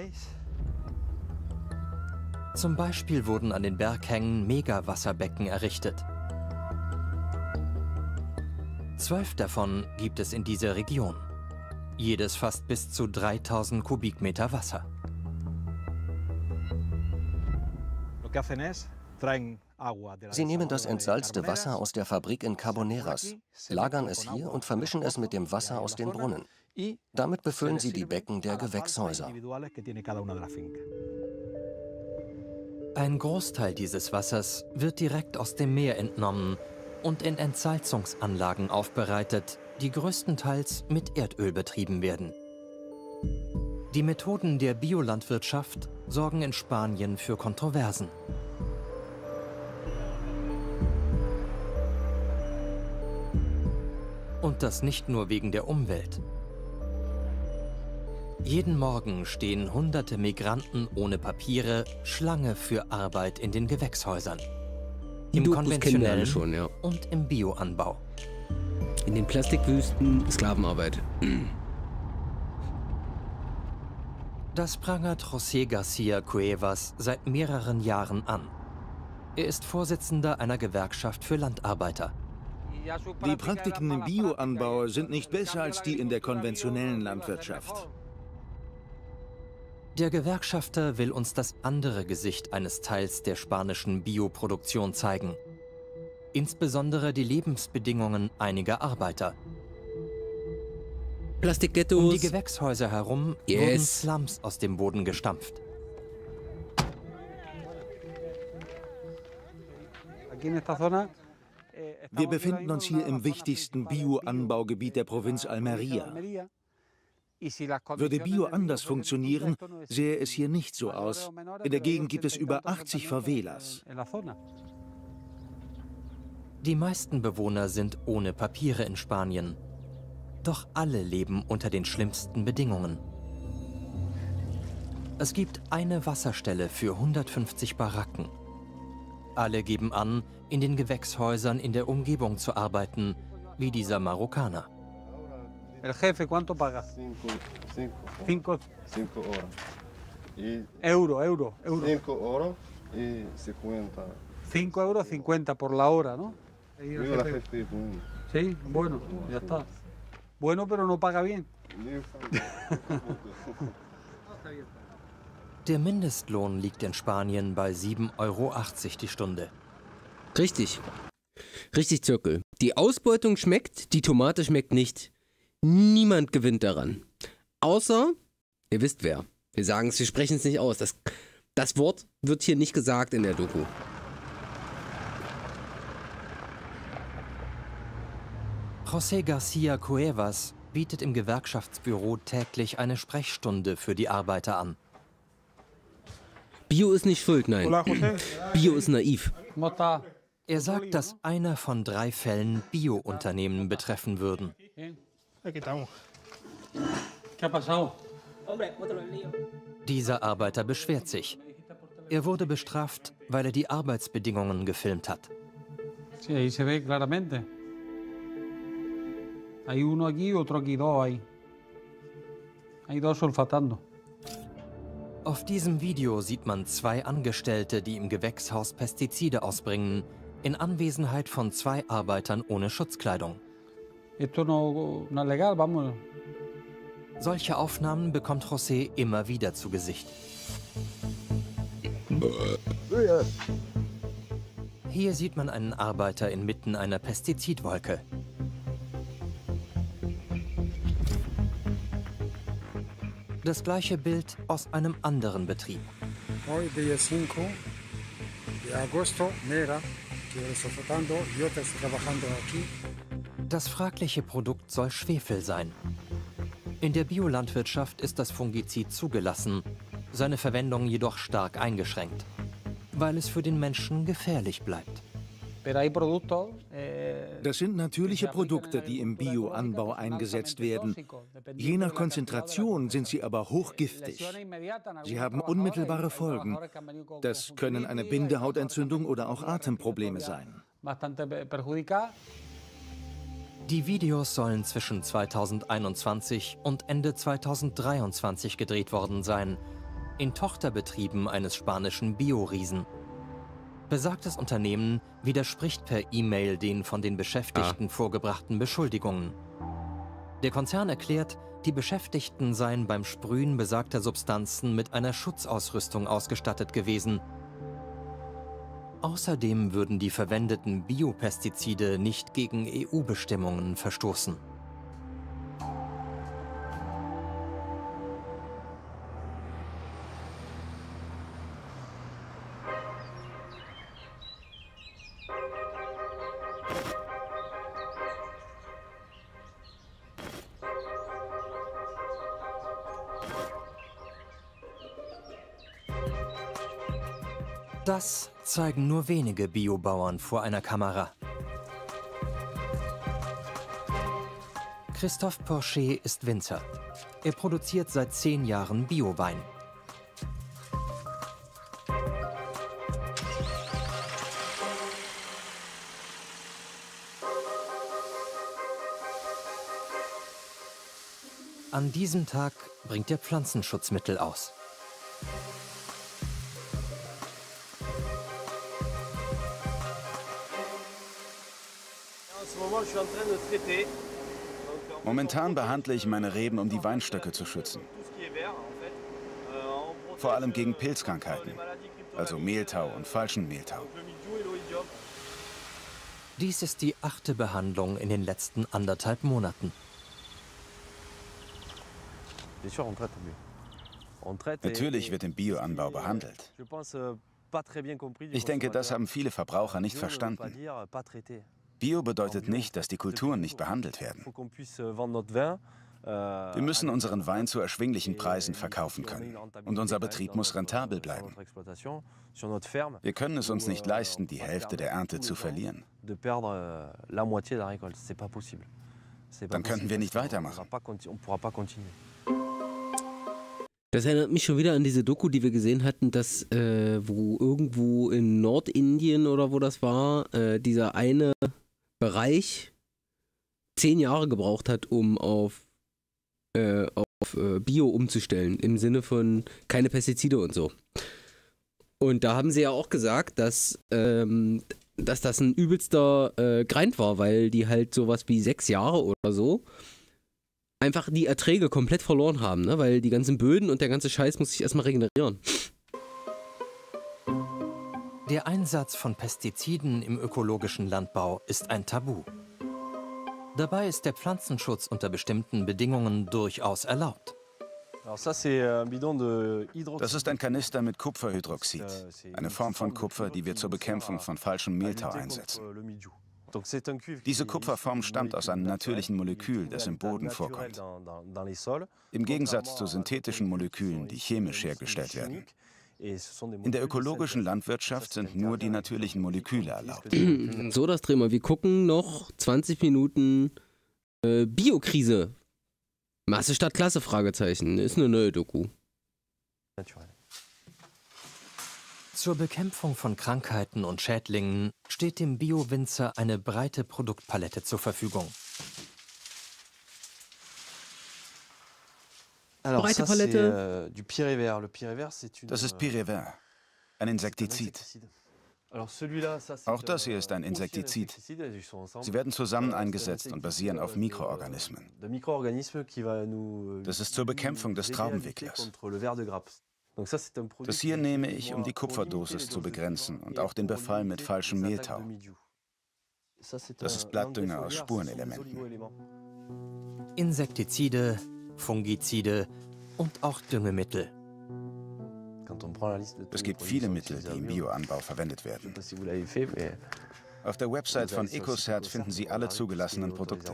Zum Beispiel wurden an den Berghängen Megawasserbecken errichtet. 12 davon gibt es in dieser Region. Jedes fasst bis zu 3000 Kubikmeter Wasser. Sie nehmen das entsalzte Wasser aus der Fabrik in Carboneras, lagern es hier und vermischen es mit dem Wasser aus den Brunnen. Damit befüllen sie die Becken der Gewächshäuser. Ein Großteil dieses Wassers wird direkt aus dem Meer entnommen und in Entsalzungsanlagen aufbereitet, die größtenteils mit Erdöl betrieben werden. Die Methoden der Biolandwirtschaft sorgen in Spanien für Kontroversen. Und das nicht nur wegen der Umwelt. Jeden Morgen stehen hunderte Migranten ohne Papiere Schlange für Arbeit in den Gewächshäusern. Im konventionellen schon, ja. Und im Bioanbau. In den Plastikwüsten Sklavenarbeit. Das prangert José García Cuevas seit mehreren Jahren an. Er ist Vorsitzender einer Gewerkschaft für Landarbeiter. Die Praktiken im Bioanbau sind nicht besser als die in der konventionellen Landwirtschaft. Der Gewerkschafter will uns das andere Gesicht eines Teils der spanischen Bioproduktion zeigen. Insbesondere die Lebensbedingungen einiger Arbeiter. Plastikghettos. Um die Gewächshäuser herum wurden Slums aus dem Boden gestampft. Wir befinden uns hier im wichtigsten Bio-Anbaugebiet der Provinz Almería. Würde Bio anders funktionieren, sähe es hier nicht so aus. In der Gegend gibt es über 80 Favelas. Die meisten Bewohner sind ohne Papiere in Spanien. Doch alle leben unter den schlimmsten Bedingungen. Es gibt eine Wasserstelle für 150 Baracken. Alle geben an, in den Gewächshäusern in der Umgebung zu arbeiten, wie dieser Marokkaner. El jefe, ¿cuánto paga? 5 horas. 5 Euro y 50. 5,50 € por la hora, ¿no? Sí, bueno, ya está. Bueno, pero no paga bien. Der Mindestlohn liegt in Spanien bei 7,80 € die Stunde. Richtig. Richtig, Zirkel. Die Ausbeutung schmeckt, die Tomate schmeckt nicht. Niemand gewinnt daran. Außer, ihr wisst wer. Wir sagen es, wir sprechen es nicht aus. Das Wort wird hier nicht gesagt in der Doku. José García Cuevas bietet im Gewerkschaftsbüro täglich eine Sprechstunde für die Arbeiter an. Bio ist nicht schuld, nein. Bio ist naiv. Er sagt, dass einer von 3 Fällen Bio-Unternehmen betreffen würden. Dieser Arbeiter beschwert sich. Er wurde bestraft, weil er die Arbeitsbedingungen gefilmt hat. Hay uno aquí, otro aquí, dos ahí. Hay dos olfatando. Auf diesem Video sieht man 2 Angestellte, die im Gewächshaus Pestizide ausbringen, in Anwesenheit von 2 Arbeitern ohne Schutzkleidung. Esto no es legal, vamos. Solche Aufnahmen bekommt José immer wieder zu Gesicht. Hier sieht man einen Arbeiter inmitten einer Pestizidwolke. Das gleiche Bild aus einem anderen Betrieb. Das fragliche Produkt soll Schwefel sein. In der Biolandwirtschaft ist das Fungizid zugelassen, seine Verwendung jedoch stark eingeschränkt, weil es für den Menschen gefährlich bleibt. Das sind natürliche Produkte, die im Bioanbau eingesetzt werden. Je nach Konzentration sind sie aber hochgiftig. Sie haben unmittelbare Folgen. Das können eine Bindehautentzündung oder auch Atemprobleme sein. Die Videos sollen zwischen 2021 und Ende 2023 gedreht worden sein, in Tochterbetrieben eines spanischen Bioriesen. Besagtes Unternehmen widerspricht per E-Mail den von den Beschäftigten vorgebrachten Beschuldigungen. Der Konzern erklärt, die Beschäftigten seien beim Sprühen besagter Substanzen mit einer Schutzausrüstung ausgestattet gewesen. Außerdem würden die verwendeten Biopestizide nicht gegen EU-Bestimmungen verstoßen. Das zeigen nur wenige Biobauern vor einer Kamera. Christophe Porcher ist Winzer. Er produziert seit 10 Jahren Biowein. An diesem Tag bringt er Pflanzenschutzmittel aus. Momentan behandle ich meine Reben, um die Weinstöcke zu schützen. Vor allem gegen Pilzkrankheiten, also Mehltau und falschen Mehltau. Dies ist die 8. Behandlung in den letzten 1,5 Monaten. Natürlich wird im Bioanbau behandelt. Ich denke, das haben viele Verbraucher nicht verstanden. Bio bedeutet nicht, dass die Kulturen nicht behandelt werden. Wir müssen unseren Wein zu erschwinglichen Preisen verkaufen können. Und unser Betrieb muss rentabel bleiben. Wir können es uns nicht leisten, die Hälfte der Ernte zu verlieren. Dann könnten wir nicht weitermachen. Das erinnert mich schon wieder an diese Doku, die wir gesehen hatten, dass wo irgendwo in Nordindien oder wo das war, dieser eine Bereich 10 Jahre gebraucht hat, um auf Bio umzustellen, im Sinne von keine Pestizide und so. Und da haben sie ja auch gesagt, dass das ein übelster Grind war, weil die halt sowas wie 6 Jahre oder so einfach die Erträge komplett verloren haben, ne? Weil die ganzen Böden und der ganze Scheiß muss sich erstmal regenerieren. Der Einsatz von Pestiziden im ökologischen Landbau ist ein Tabu. Dabei ist der Pflanzenschutz unter bestimmten Bedingungen durchaus erlaubt. Das ist ein Kanister mit Kupferhydroxid, eine Form von Kupfer, die wir zur Bekämpfung von falschem Mehltau einsetzen. Diese Kupferform stammt aus einem natürlichen Molekül, das im Boden vorkommt. Im Gegensatz zu synthetischen Molekülen, die chemisch hergestellt werden. In der ökologischen Landwirtschaft sind nur die natürlichen Moleküle erlaubt. So, das drehen wir. Wir gucken noch 20 Minuten Biokrise. Masse statt Klasse, Fragezeichen. Ist eine neue Doku. Zur Bekämpfung von Krankheiten und Schädlingen steht dem Bio-Winzer eine breite Produktpalette zur Verfügung. Breite Palette. Das ist Pyrévert, ein Insektizid. Auch das hier ist ein Insektizid. Sie werden zusammen eingesetzt und basieren auf Mikroorganismen. Das ist zur Bekämpfung des Traubenwicklers. Das hier nehme ich, um die Kupferdosis zu begrenzen und auch den Befall mit falschem Mehltau. Das ist Blattdünger aus Spurenelementen. Insektizide, Fungizide und auch Düngemittel. Es gibt viele Mittel, die im Bioanbau verwendet werden. Auf der Website von EcoCert finden Sie alle zugelassenen Produkte.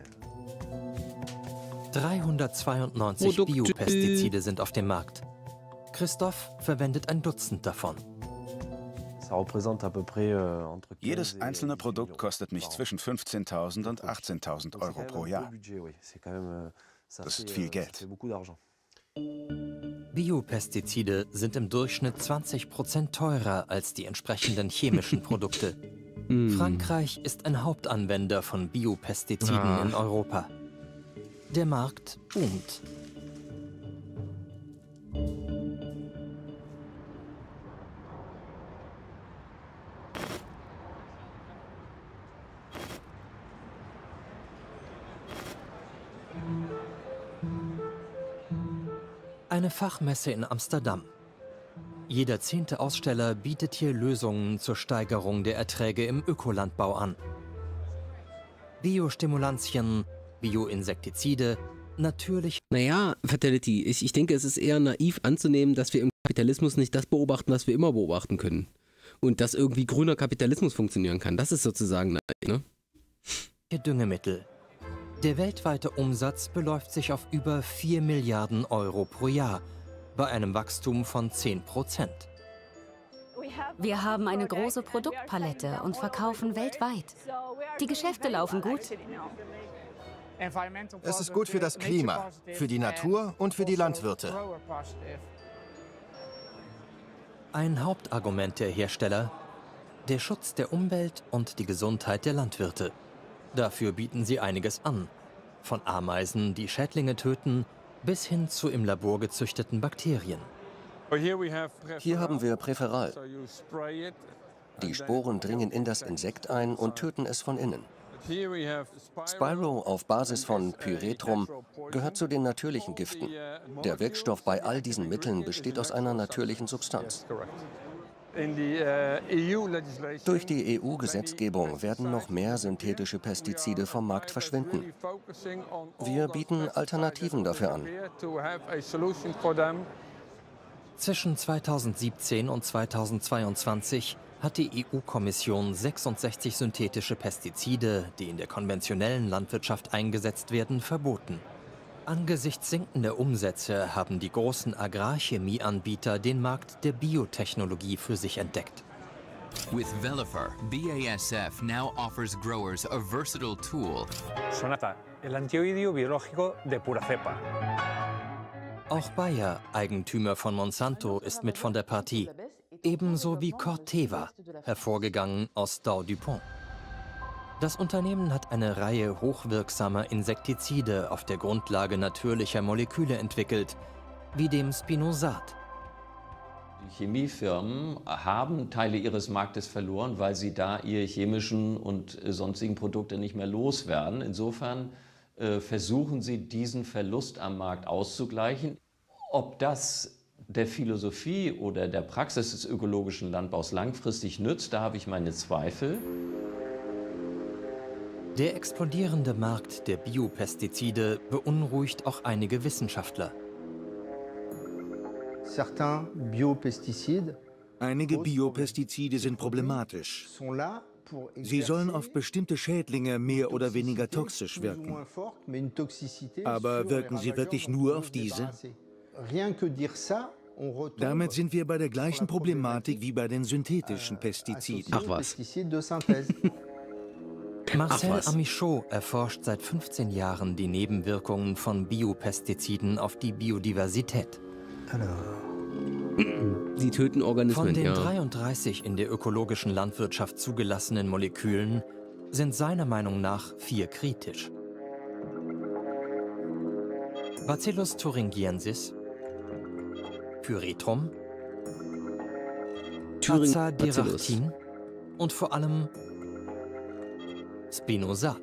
392 Biopestizide sind auf dem Markt. Christoph verwendet ein Dutzend davon. Jedes einzelne Produkt kostet mich zwischen 15.000 und 18.000 Euro pro Jahr. Das ist viel Geld. Biopestizide sind im Durchschnitt 20% teurer als die entsprechenden chemischen Produkte. Frankreich ist ein Hauptanwender von Biopestiziden in Europa. Der Markt boomt. Eine Fachmesse in Amsterdam. Jeder 10. Aussteller bietet hier Lösungen zur Steigerung der Erträge im Ökolandbau an. Biostimulantien, Bioinsektizide, natürlich... Naja, Fatality, ich denke, es ist eher naiv anzunehmen, dass wir im Kapitalismus nicht das beobachten, was wir immer beobachten können. Und dass irgendwie grüner Kapitalismus funktionieren kann. Das ist sozusagen naiv, ne? Düngemittel. Der weltweite Umsatz beläuft sich auf über 4 Milliarden Euro pro Jahr, bei einem Wachstum von 10%. Wir haben eine große Produktpalette und verkaufen weltweit. Die Geschäfte laufen gut. Es ist gut für das Klima, für die Natur und für die Landwirte. Ein Hauptargument der Hersteller: der Schutz der Umwelt und die Gesundheit der Landwirte. Dafür bieten sie einiges an. Von Ameisen, die Schädlinge töten, bis hin zu im Labor gezüchteten Bakterien. Hier haben wir Präferal. Die Sporen dringen in das Insekt ein und töten es von innen. Spyro auf Basis von Pyretrum gehört zu den natürlichen Giften. Der Wirkstoff bei all diesen Mitteln besteht aus einer natürlichen Substanz. Durch die EU-Gesetzgebung werden noch mehr synthetische Pestizide vom Markt verschwinden. Wir bieten Alternativen dafür an. Zwischen 2017 und 2022 hat die EU-Kommission 66 synthetische Pestizide, die in der konventionellen Landwirtschaft eingesetzt werden, verboten. Angesichts sinkender Umsätze haben die großen Agrarchemieanbieter den Markt der Biotechnologie für sich entdeckt. With Velifer, BASF now offers growers a versatile tool. Sonata, el antioidio biológico de pura cepa. Auch Bayer, Eigentümer von Monsanto, ist mit von der Partie. Ebenso wie Corteva, hervorgegangen aus DowDuPont. Das Unternehmen hat eine Reihe hochwirksamer Insektizide auf der Grundlage natürlicher Moleküle entwickelt, wie dem Spinosat. Die Chemiefirmen haben Teile ihres Marktes verloren, weil sie da ihre chemischen und sonstigen Produkte nicht mehr loswerden. Insofern versuchen sie, diesen Verlust am Markt auszugleichen. Ob das der Philosophie oder der Praxis des ökologischen Landbaus langfristig nützt, da habe ich meine Zweifel. Der explodierende Markt der Biopestizide beunruhigt auch einige Wissenschaftler. Einige Biopestizide sind problematisch. Sie sollen auf bestimmte Schädlinge mehr oder weniger toxisch wirken. Aber wirken sie wirklich nur auf diese? Damit sind wir bei der gleichen Problematik wie bei den synthetischen Pestiziden. Ach was. Marcel Amichaud erforscht seit 15 Jahren die Nebenwirkungen von Biopestiziden auf die Biodiversität. Sie töten Organismen, Von den 33 in der ökologischen Landwirtschaft zugelassenen Molekülen sind seiner Meinung nach 4 kritisch. Bacillus thuringiensis, Pyretrum, Azadirachtin und vor allem Spinosat.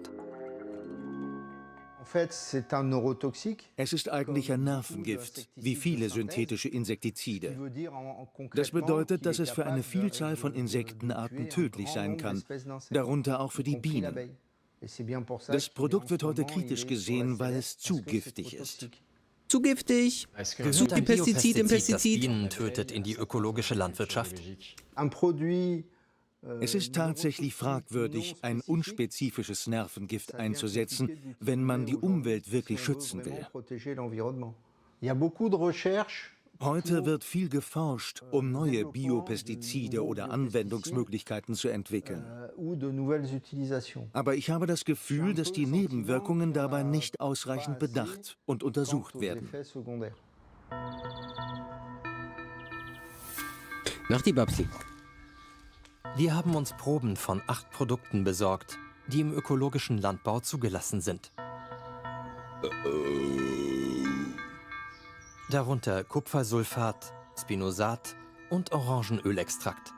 Es ist eigentlich ein Nervengift, wie viele synthetische Insektizide. Das bedeutet, dass es für eine Vielzahl von Insektenarten tödlich sein kann, darunter auch für die Bienen. Das Produkt wird heute kritisch gesehen, weil es zu giftig ist. Zu giftig! Zu viel Pestizid im Pestizid, das Bienen tötet, in die ökologische Landwirtschaft? Es ist tatsächlich fragwürdig, ein unspezifisches Nervengift einzusetzen, wenn man die Umwelt wirklich schützen will. Heute wird viel geforscht, um neue Biopestizide oder Anwendungsmöglichkeiten zu entwickeln. Aber ich habe das Gefühl, dass die Nebenwirkungen dabei nicht ausreichend bedacht und untersucht werden. Nach die Babsi. Wir haben uns Proben von 8 Produkten besorgt, die im ökologischen Landbau zugelassen sind. Darunter Kupfersulfat, Spinosat und Orangenölextrakt.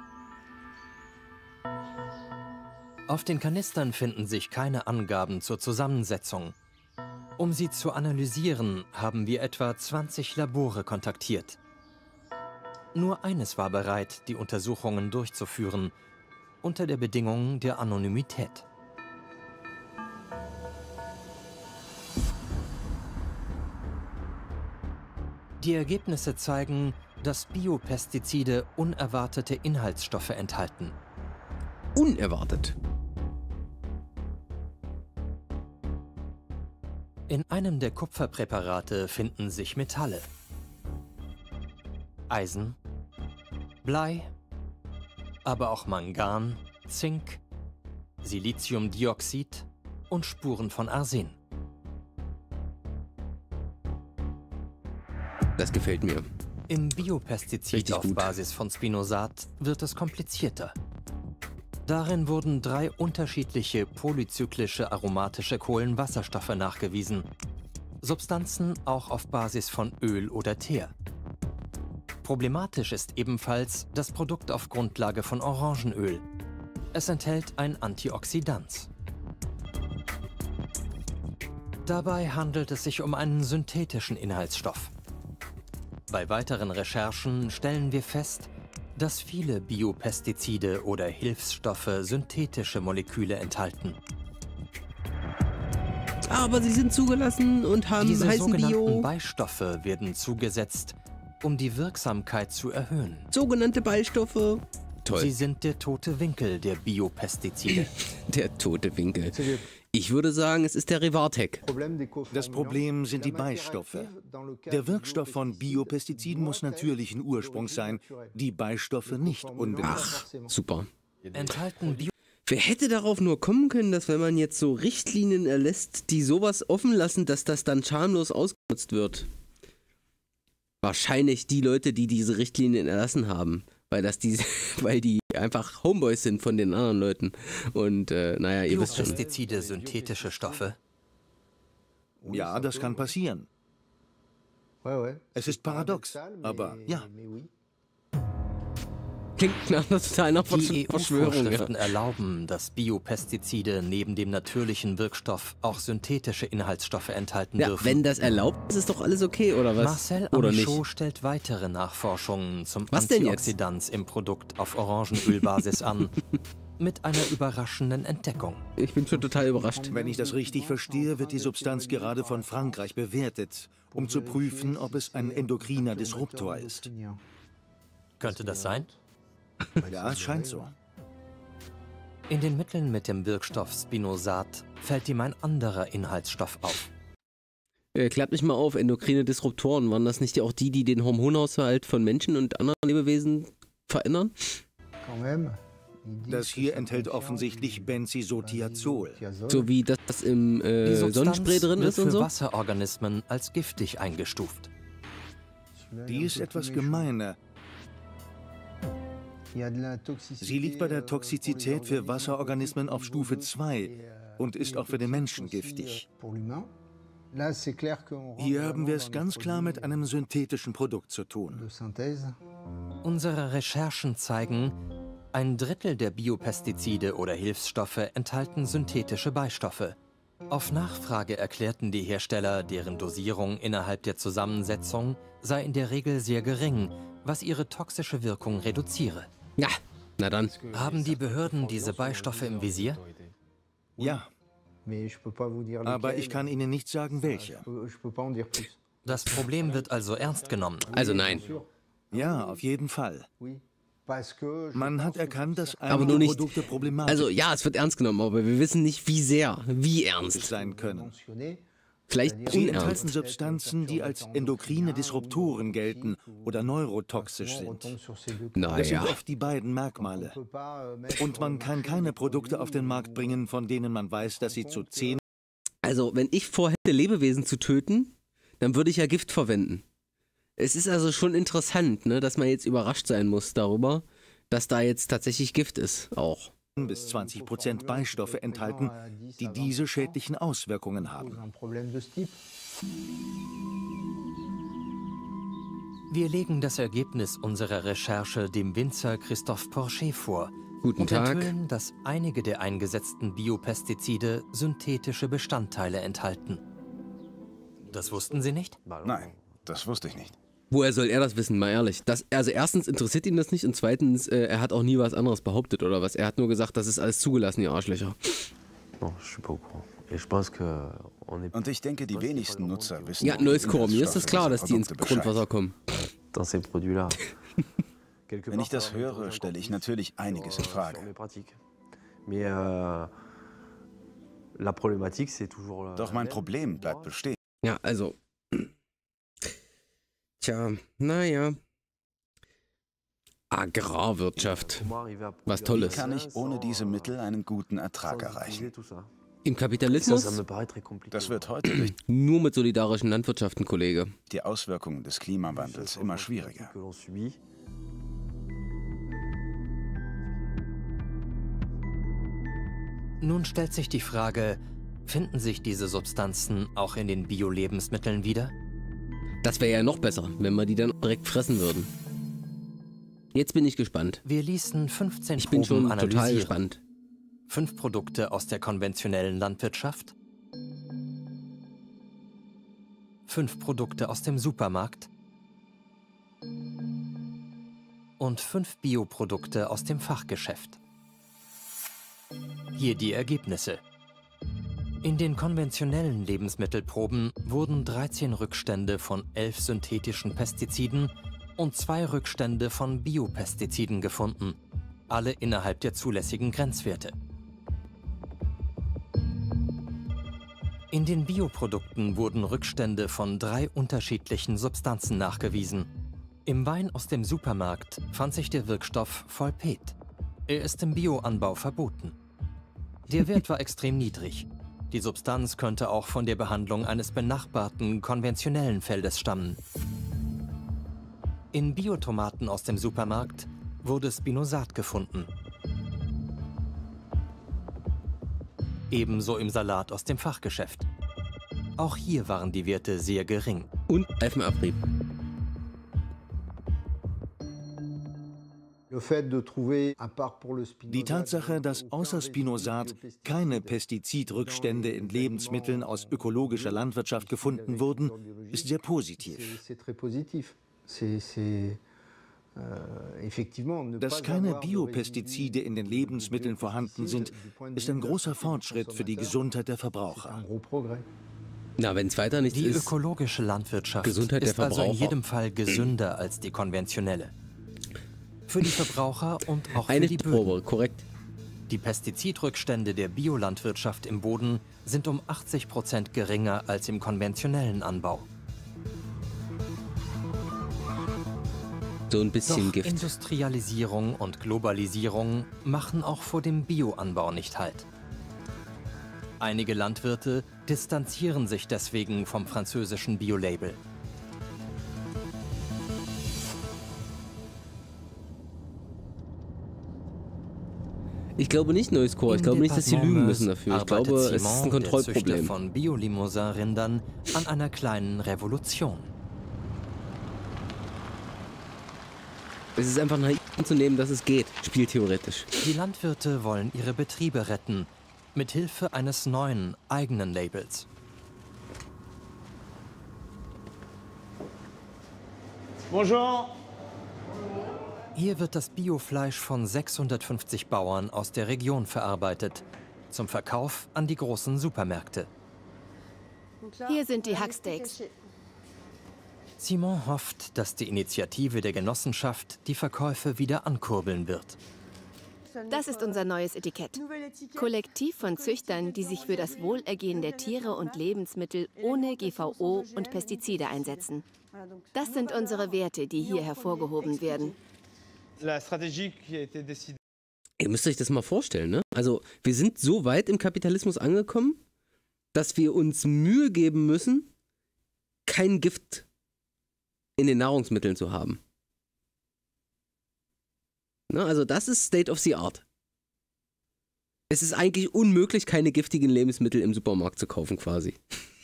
Auf den Kanistern finden sich keine Angaben zur Zusammensetzung. Um sie zu analysieren, haben wir etwa 20 Labore kontaktiert. Nur eines war bereit, die Untersuchungen durchzuführen, unter der Bedingung der Anonymität. Die Ergebnisse zeigen, dass Biopestizide unerwartete Inhaltsstoffe enthalten. Unerwartet? In einem der Kupferpräparate finden sich Metalle. Eisen, Blei, aber auch Mangan, Zink, Siliziumdioxid und Spuren von Arsen. Das gefällt mir. Im Biopestizid auf Basis von Spinosat wird es komplizierter. Darin wurden 3 unterschiedliche polyzyklische aromatische Kohlenwasserstoffe nachgewiesen. Substanzen auch auf Basis von Öl oder Teer. Problematisch ist ebenfalls das Produkt auf Grundlage von Orangenöl. Es enthält ein Antioxidant. Dabei handelt es sich um einen synthetischen Inhaltsstoff. Bei weiteren Recherchen stellen wir fest, dass viele Biopestizide oder Hilfsstoffe synthetische Moleküle enthalten. Aber sie sind zugelassen und Diese heißen sogenannten Bio. Beistoffe werden zugesetzt, um die Wirksamkeit zu erhöhen. Sogenannte Beistoffe. toll. Sie sind der tote Winkel der Biopestizide. Der tote Winkel. Ich würde sagen, es ist der Rivartec. Das Problem sind die Beistoffe. Der Wirkstoff von Biopestiziden muss natürlichen Ursprungs sein, die Beistoffe nicht unbedingt. Ach, super. Enthalten Wer hätte darauf nur kommen können, dass wenn man jetzt so Richtlinien erlässt, die sowas offen lassen, dass das dann schamlos ausgenutzt wird? Wahrscheinlich die Leute, die diese Richtlinien erlassen haben. Weil die einfach Homeboys sind von den anderen Leuten. Und naja, ihr wisst schon. Biopestizide, synthetische Stoffe? Ja, das kann passieren. Es ist paradox, aber ja. Klingt nach einer totalen Verschwörung. Die EU-Vorschriften erlauben, dass Biopestizide neben dem natürlichen Wirkstoff auch synthetische Inhaltsstoffe enthalten dürfen. Wenn das erlaubt ist, ist doch alles okay, oder was? Marcel Amichaud stellt weitere Nachforschungen zum Antioxidans im Produkt auf Orangenölbasis an. Mit einer überraschenden Entdeckung. Ich bin schon total überrascht. Wenn ich das richtig verstehe, wird die Substanz gerade von Frankreich bewertet, um zu prüfen, ob es ein endokriner Disruptor ist. Könnte das sein? Ja, es scheint so. In den Mitteln mit dem Wirkstoff Spinosat fällt ihm ein anderer Inhaltsstoff auf. Klärt mich mal auf, endokrine Disruptoren, waren das nicht auch die den Hormonhaushalt von Menschen und anderen Lebewesen verändern? Das hier enthält offensichtlich Benzisotiazol. So wie das im Sonnenspray drin ist und so? Für Wasserorganismen als giftig eingestuft. Die ist etwas gemeiner. Sie liegt bei der Toxizität für Wasserorganismen auf Stufe 2 und ist auch für den Menschen giftig. Hier haben wir es ganz klar mit einem synthetischen Produkt zu tun. Unsere Recherchen zeigen, 1/3 der Biopestizide oder Hilfsstoffe enthalten synthetische Beistoffe. Auf Nachfrage erklärten die Hersteller, deren Dosierung innerhalb der Zusammensetzung sei in der Regel sehr gering, was ihre toxische Wirkung reduziere. Ja, na dann. Haben die Behörden diese Beistoffe im Visier? Ja. Aber ich kann Ihnen nicht sagen, welche. Das Problem wird also ernst genommen. Also nein. Ja, auf jeden Fall. Man hat erkannt, dass aber nur nicht, Produkte problematisch also ja, es wird ernst genommen, aber wir wissen nicht, wie sehr, wie ernst sein können. Vielleicht Sie unernst. enthalten Substanzen, die als endokrine Disruptoren gelten oder neurotoxisch sind. Das sind oft die beiden Merkmale. Und man kann keine Produkte auf den Markt bringen, von denen man weiß, dass sie zu 10... Also, wenn ich vorhätte, Lebewesen zu töten, dann würde ich ja Gift verwenden. Es ist also schon interessant, ne, dass man jetzt überrascht sein muss darüber, dass da jetzt tatsächlich Gift ist, auch. Bis 20% Beistoffe enthalten, die diese schädlichen Auswirkungen haben. Wir legen das Ergebnis unserer Recherche dem Winzer Christophe Porcher vor. Guten Tag. Und enthüllen, dass einige der eingesetzten Biopestizide synthetische Bestandteile enthalten. Das wussten Sie nicht? Nein, das wusste ich nicht. Woher soll er das wissen, mal ehrlich? Also erstens interessiert ihn das nicht und zweitens, er hat auch nie was anderes behauptet oder was. Er hat nur gesagt, das ist alles zugelassen, ihr Arschlöcher. Und ich denke, die wenigsten Nutzer wissen... Ja, Neuskor, mir ist das klar, dass die ins Grundwasser kommen. Wenn ich das höre, stelle ich natürlich einiges in Frage. Doch mein Problem bleibt bestehen. Ja, also... Tja, naja. Agrarwirtschaft. Was Tolles. Wie kann ich ohne diese Mittel einen guten Ertrag erreichen? Im Kapitalismus? Das wird heute durch nur mit solidarischen Landwirtschaften, Kollege. Die Auswirkungen des Klimawandels immer schwieriger. Nun stellt sich die Frage, finden sich diese Substanzen auch in den Bio-Lebensmitteln wieder? Das wäre ja noch besser, wenn wir die dann direkt fressen würden. Jetzt bin ich gespannt. Wir ließen 15 Ich bin Proben schon total analysieren. gespannt. 5 Produkte aus der konventionellen Landwirtschaft, 5 Produkte aus dem Supermarkt und 5 Bioprodukte aus dem Fachgeschäft. Hier die Ergebnisse. In den konventionellen Lebensmittelproben wurden 13 Rückstände von 11 synthetischen Pestiziden und 2 Rückstände von Biopestiziden gefunden. alle innerhalb der zulässigen Grenzwerte. In den Bioprodukten wurden Rückstände von 3 unterschiedlichen Substanzen nachgewiesen. Im Wein aus dem Supermarkt fand sich der Wirkstoff Volpet. Er ist im Bioanbau verboten. Der Wert war extrem niedrig. Die Substanz könnte auch von der Behandlung eines benachbarten konventionellen Feldes stammen. In Biotomaten aus dem Supermarkt wurde Spinosat gefunden. Ebenso im Salat aus dem Fachgeschäft. Auch hier waren die Werte sehr gering. Und Reifenabrieb. Die Tatsache, dass außer Spinosat keine Pestizidrückstände in Lebensmitteln aus ökologischer Landwirtschaft gefunden wurden, ist sehr positiv. Dass keine Biopestizide in den Lebensmitteln vorhanden sind, ist ein großer Fortschritt für die Gesundheit der Verbraucher. Na, wenn es weiter nichts ist. Die ökologische Landwirtschaft Gesundheit ist der also in Verbraucher. jedem Fall gesünder als die konventionelle. Für die Verbraucher und auch für Eine die Probe, Böden. korrekt. Die Pestizidrückstände der Biolandwirtschaft im Boden sind um 80% geringer als im konventionellen Anbau. So ein bisschen Doch Gift. Industrialisierung und Globalisierung machen auch vor dem Bioanbau nicht Halt. Einige Landwirte distanzieren sich deswegen vom französischen Biolabel. Ich glaube nicht, Neuskor. Ich glaube nicht, dass sie lügen müssen dafür. Ich glaube, es ist ein Der Kontrollproblem. Züchter von Biolimousin-Rindern an einer kleinen Revolution. Es ist einfach naiv anzunehmen, dass es geht, spieltheoretisch. Die Landwirte wollen ihre Betriebe retten, mit Hilfe eines neuen, eigenen Labels. Bonjour. Hier wird das Biofleisch von 650 Bauern aus der Region verarbeitet, zum Verkauf an die großen Supermärkte. Hier sind die Hacksteaks. Simon hofft, dass die Initiative der Genossenschaft die Verkäufe wieder ankurbeln wird. Das ist unser neues Etikett. Kollektiv von Züchtern, die sich für das Wohlergehen der Tiere und Lebensmittel ohne GVO und Pestizide einsetzen. Das sind unsere Werte, die hier hervorgehoben werden. Ihr müsst euch das mal vorstellen, ne? Also, wir sind so weit im Kapitalismus angekommen, dass wir uns Mühe geben müssen, kein Gift in den Nahrungsmitteln zu haben. Ne? Also, das ist State of the Art. Es ist eigentlich unmöglich, keine giftigen Lebensmittel im Supermarkt zu kaufen, quasi.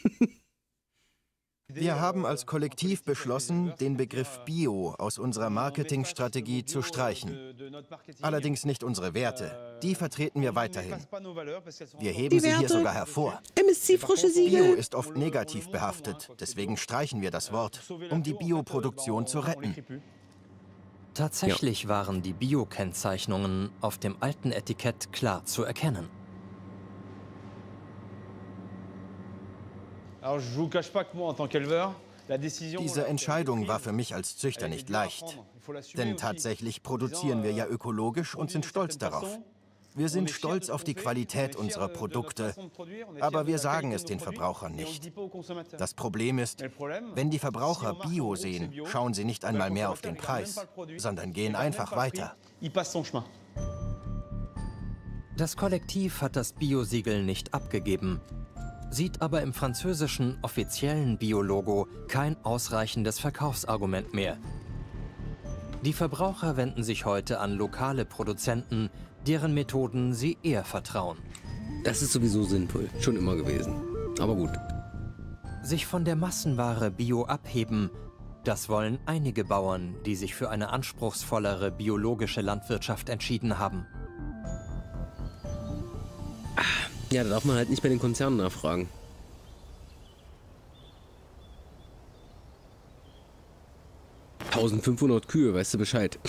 Wir haben als Kollektiv beschlossen, den Begriff Bio aus unserer Marketingstrategie zu streichen. Allerdings nicht unsere Werte. Die vertreten wir weiterhin. Wir heben sie hier sogar hervor. MSC-frische Siegel. Bio ist oft negativ behaftet. Deswegen streichen wir das Wort, um die Bioproduktion zu retten. Tatsächlich waren die Bio-Kennzeichnungen auf dem alten Etikett klar zu erkennen. Diese Entscheidung war für mich als Züchter nicht leicht. Denn tatsächlich produzieren wir ja ökologisch und sind stolz darauf. Wir sind stolz auf die Qualität unserer Produkte, aber wir sagen es den Verbrauchern nicht. Das Problem ist, wenn die Verbraucher Bio sehen, schauen sie nicht einmal mehr auf den Preis, sondern gehen einfach weiter. Das Kollektiv hat das Bio-Siegel nicht abgegeben, sieht aber im französischen offiziellen Bio-Logo kein ausreichendes Verkaufsargument mehr. Die Verbraucher wenden sich heute an lokale Produzenten, deren Methoden sie eher vertrauen. Das ist sowieso sinnvoll, schon immer gewesen. Aber gut. Sich von der Massenware Bio abheben, das wollen einige Bauern, die sich für eine anspruchsvollere biologische Landwirtschaft entschieden haben. Ja, da darf man halt nicht bei den Konzernen nachfragen. $1500 Kühe, weißt du Bescheid.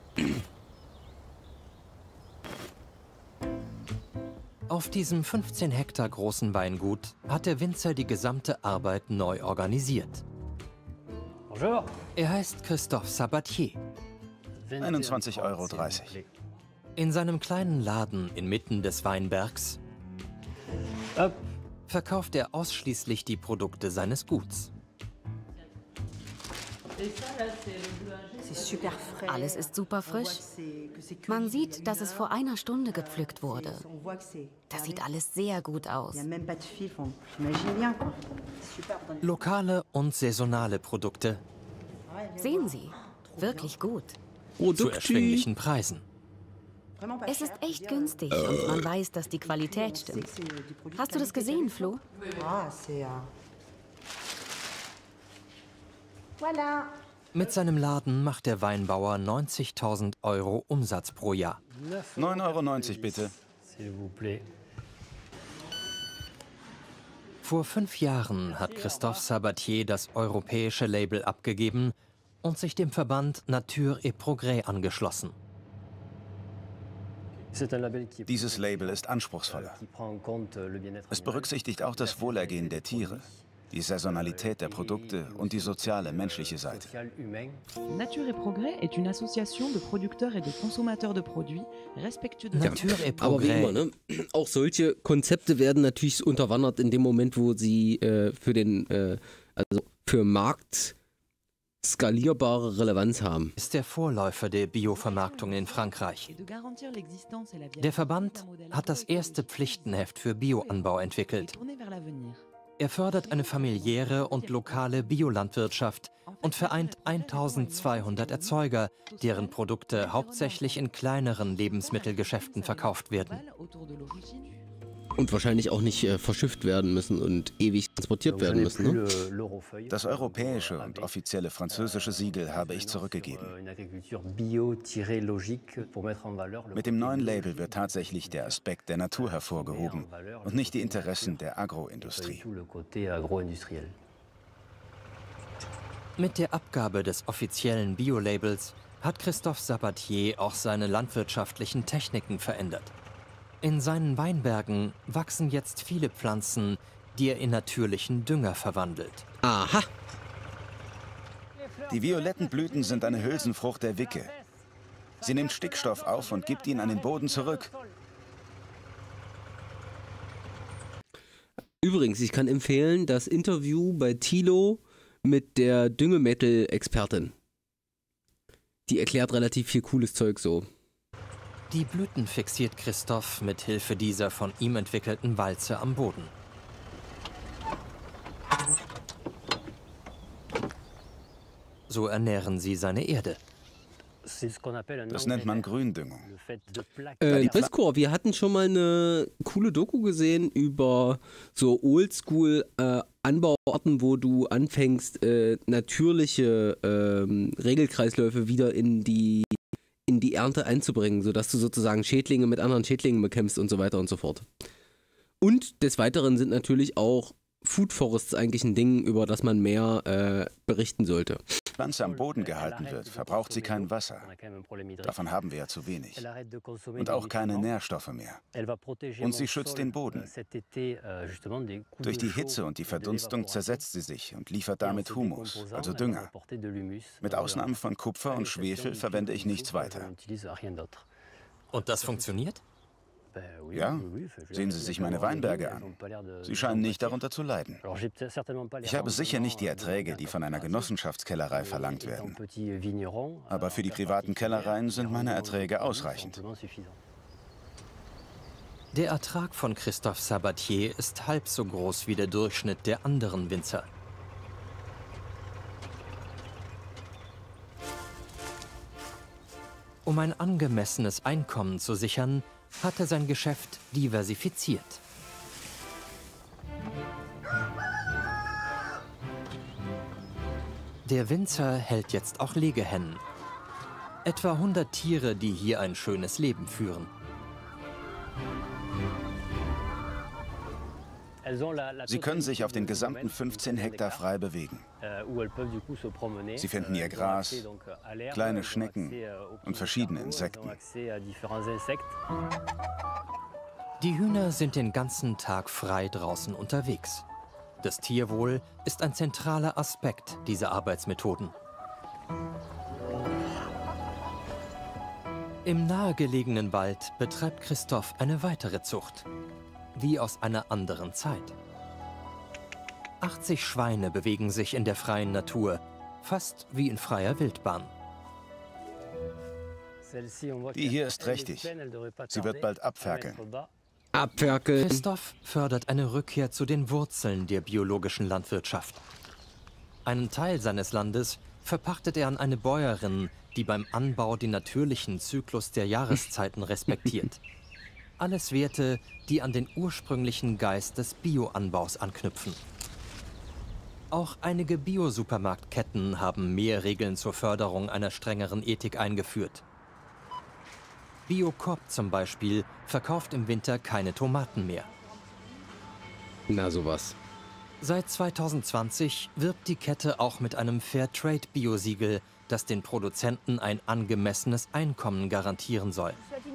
Auf diesem 15 Hektar großen Weingut hat der Winzer die gesamte Arbeit neu organisiert. Er heißt Christophe Sabatier. 21,30 €. In seinem kleinen Laden inmitten des Weinbergs verkauft er ausschließlich die Produkte seines Guts. Alles ist super frisch. Man sieht, dass es vor einer Stunde gepflückt wurde. Das sieht alles sehr gut aus. Lokale und saisonale Produkte. Sehen Sie, wirklich gut. Zu erschwinglichen Preisen. Es ist echt günstig und man weiß, dass die Qualität stimmt. Hast du das gesehen, Flo? Mit seinem Laden macht der Weinbauer 90.000 € Umsatz pro Jahr. 9,90 € bitte. Vor 5 Jahren hat Christophe Sabatier das europäische Label abgegeben und sich dem Verband Nature et Progrès angeschlossen. Dieses Label ist anspruchsvoller. Es berücksichtigt auch das Wohlergehen der Tiere, die Saisonalität der Produkte und die soziale, menschliche Seite. Nature et Progrès est une association de producteurs et de consommateurs de produits respectueux de Nature et Progrès. Aber wie immer, ne? Auch solche Konzepte werden natürlich unterwandert in dem Moment, wo sie für Markt skalierbare Relevanz haben. Ist der Vorläufer der Biovermarktung in Frankreich. Der Verband hat das erste Pflichtenheft für Bioanbau entwickelt. Er fördert eine familiäre und lokale Biolandwirtschaft und vereint 1200 Erzeuger, deren Produkte hauptsächlich in kleineren Lebensmittelgeschäften verkauft werden. Und wahrscheinlich auch nicht verschifft werden müssen und ewig transportiert werden müssen. Ne? Das europäische und offizielle französische Siegel habe ich zurückgegeben. Mit dem neuen Label wird tatsächlich der Aspekt der Natur hervorgehoben und nicht die Interessen der Agroindustrie. Mit der Abgabe des offiziellen Bio-Labels hat Christophe Sabatier auch seine landwirtschaftlichen Techniken verändert. In seinen Weinbergen wachsen jetzt viele Pflanzen, die er in natürlichen Dünger verwandelt. Aha! Die violetten Blüten sind eine Hülsenfrucht der Wicke. Sie nimmt Stickstoff auf und gibt ihn an den Boden zurück. Übrigens, ich kann empfehlen, das Interview bei Thilo mit der Düngemittel-Expertin. Die erklärt relativ viel cooles Zeug so. Die Blüten fixiert Christophe mit Hilfe dieser von ihm entwickelten Walze am Boden. So ernähren sie seine Erde. Das nennt man Gründüngung. Briscoe, wir hatten schon mal eine coole Doku gesehen über so Oldschool Anbauorten, wo du anfängst, natürliche Regelkreisläufe wieder in die Ernte einzubringen, sodass du sozusagen Schädlinge mit anderen Schädlingen bekämpfst und so weiter und so fort. Und des Weiteren sind natürlich auch Food Forests eigentlich ein Ding, über das man mehr berichten sollte. Wenn die Pflanze am Boden gehalten wird, verbraucht sie kein Wasser. Davon haben wir ja zu wenig. Und auch keine Nährstoffe mehr. Und sie schützt den Boden. Durch die Hitze und die Verdunstung zersetzt sie sich und liefert damit Humus, also Dünger. Mit Ausnahme von Kupfer und Schwefel verwende ich nichts weiter. Und das funktioniert? Ja, sehen Sie sich meine Weinberge an. Sie scheinen nicht darunter zu leiden. Ich habe sicher nicht die Erträge, die von einer Genossenschaftskellerei verlangt werden. Aber für die privaten Kellereien sind meine Erträge ausreichend. Der Ertrag von Christophe Sabatier ist halb so groß wie der Durchschnitt der anderen Winzer. Um ein angemessenes Einkommen zu sichern, hat er sein Geschäft diversifiziert. Der Winzer hält jetzt auch Legehennen. Etwa 100 Tiere, die hier ein schönes Leben führen. Sie können sich auf den gesamten 15 Hektar frei bewegen. Sie finden hier Gras, kleine Schnecken und verschiedene Insekten. Die Hühner sind den ganzen Tag frei draußen unterwegs. Das Tierwohl ist ein zentraler Aspekt dieser Arbeitsmethoden. Im nahegelegenen Wald betreibt Christoph eine weitere Zucht, wie aus einer anderen Zeit. 80 Schweine bewegen sich in der freien Natur, fast wie in freier Wildbahn. Die hier ist trächtig. Sie wird bald abferkeln. Abferkeln. Christoph fördert eine Rückkehr zu den Wurzeln der biologischen Landwirtschaft. Einen Teil seines Landes verpachtet er an eine Bäuerin, die beim Anbau den natürlichen Zyklus der Jahreszeiten respektiert. Alles Werte, die an den ursprünglichen Geist des Bioanbaus anknüpfen. Auch einige Bio-Supermarktketten haben mehr Regeln zur Förderung einer strengeren Ethik eingeführt. Bio-Coop zum Beispiel verkauft im Winter keine Tomaten mehr. Na sowas. Seit 2020 wirbt die Kette auch mit einem Fairtrade-Biosiegel, das den Produzenten ein angemessenes Einkommen garantieren soll.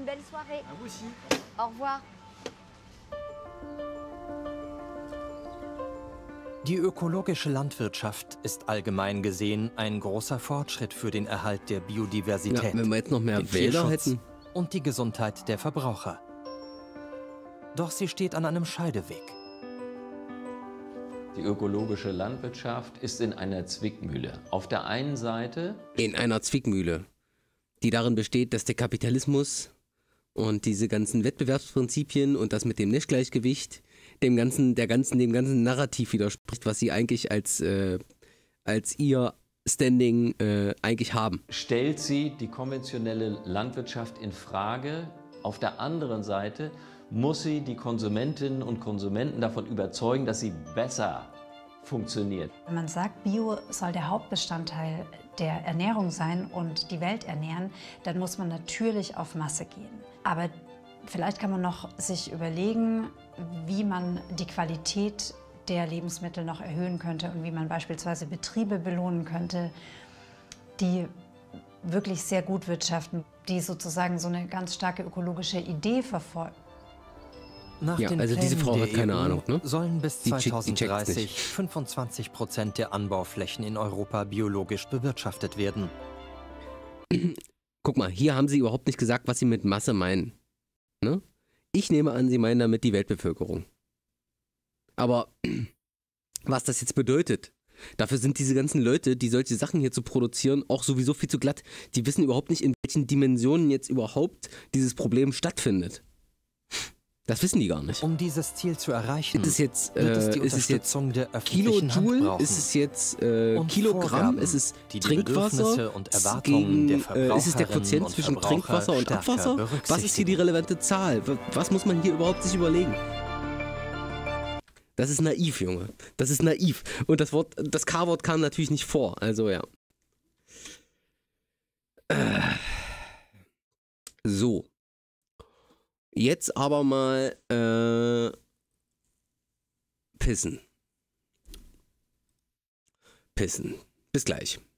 Die ökologische Landwirtschaft ist allgemein gesehen ein großer Fortschritt für den Erhalt der Biodiversität, ja, wenn wir jetzt noch mehr den Wälder Tierschutz hätten und die Gesundheit der Verbraucher. Doch sie steht an einem Scheideweg. Die ökologische Landwirtschaft ist in einer Zwickmühle. Auf der einen Seite... In einer Zwickmühle, die darin besteht, dass der Kapitalismus und diese ganzen Wettbewerbsprinzipien und das mit dem Nicht-Gleichgewicht dem ganzen Narrativ widerspricht, was sie eigentlich als ihr Standing eigentlich haben. Stellt sie die konventionelle Landwirtschaft in Frage. Auf der anderen Seite muss sie die Konsumentinnen und Konsumenten davon überzeugen, dass sie besser funktioniert. Wenn man sagt, Bio soll der Hauptbestandteil der Ernährung sein und die Welt ernähren, dann muss man natürlich auf Masse gehen. Aber vielleicht kann man noch sich überlegen, wie man die Qualität der Lebensmittel noch erhöhen könnte und wie man beispielsweise Betriebe belohnen könnte, die wirklich sehr gut wirtschaften, die sozusagen so eine ganz starke ökologische Idee verfolgen. Nach ja, den also Plänen diese Frau der hat keine EU Ahnung, ne? Sollen bis Die checkt's 2030 nicht. 25% der Anbauflächen in Europa biologisch bewirtschaftet werden. Guck mal, hier haben sie überhaupt nicht gesagt, was sie mit Masse meinen. Ne? Ich nehme an, sie meinen damit die Weltbevölkerung. Aber was das jetzt bedeutet, dafür sind diese ganzen Leute, die solche Sachen hier zu produzieren, auch sowieso viel zu glatt. Die wissen überhaupt nicht, in welchen Dimensionen jetzt überhaupt dieses Problem stattfindet. Das wissen die gar nicht. Um dieses Ziel zu erreichen, ist es jetzt, wird es die Unterstützung der öffentlichen Hand Kilojoule? brauchen. Ist es jetzt Und Kilogramm? Vorgaben, Ist es die die Trinkwasser? Bedürfnisse und Erwartungen der Ist es der Verbraucherinnen Quotient und zwischen Verbraucher Trinkwasser und stärker Abwasser? Was ist hier berücksichtigen. die relevante Zahl? Was muss man hier überhaupt sich überlegen? Das ist naiv, Junge. Das ist naiv. Und das K-Wort kam natürlich nicht vor. Also ja. So. Jetzt aber mal pissen. Pissen. Bis gleich.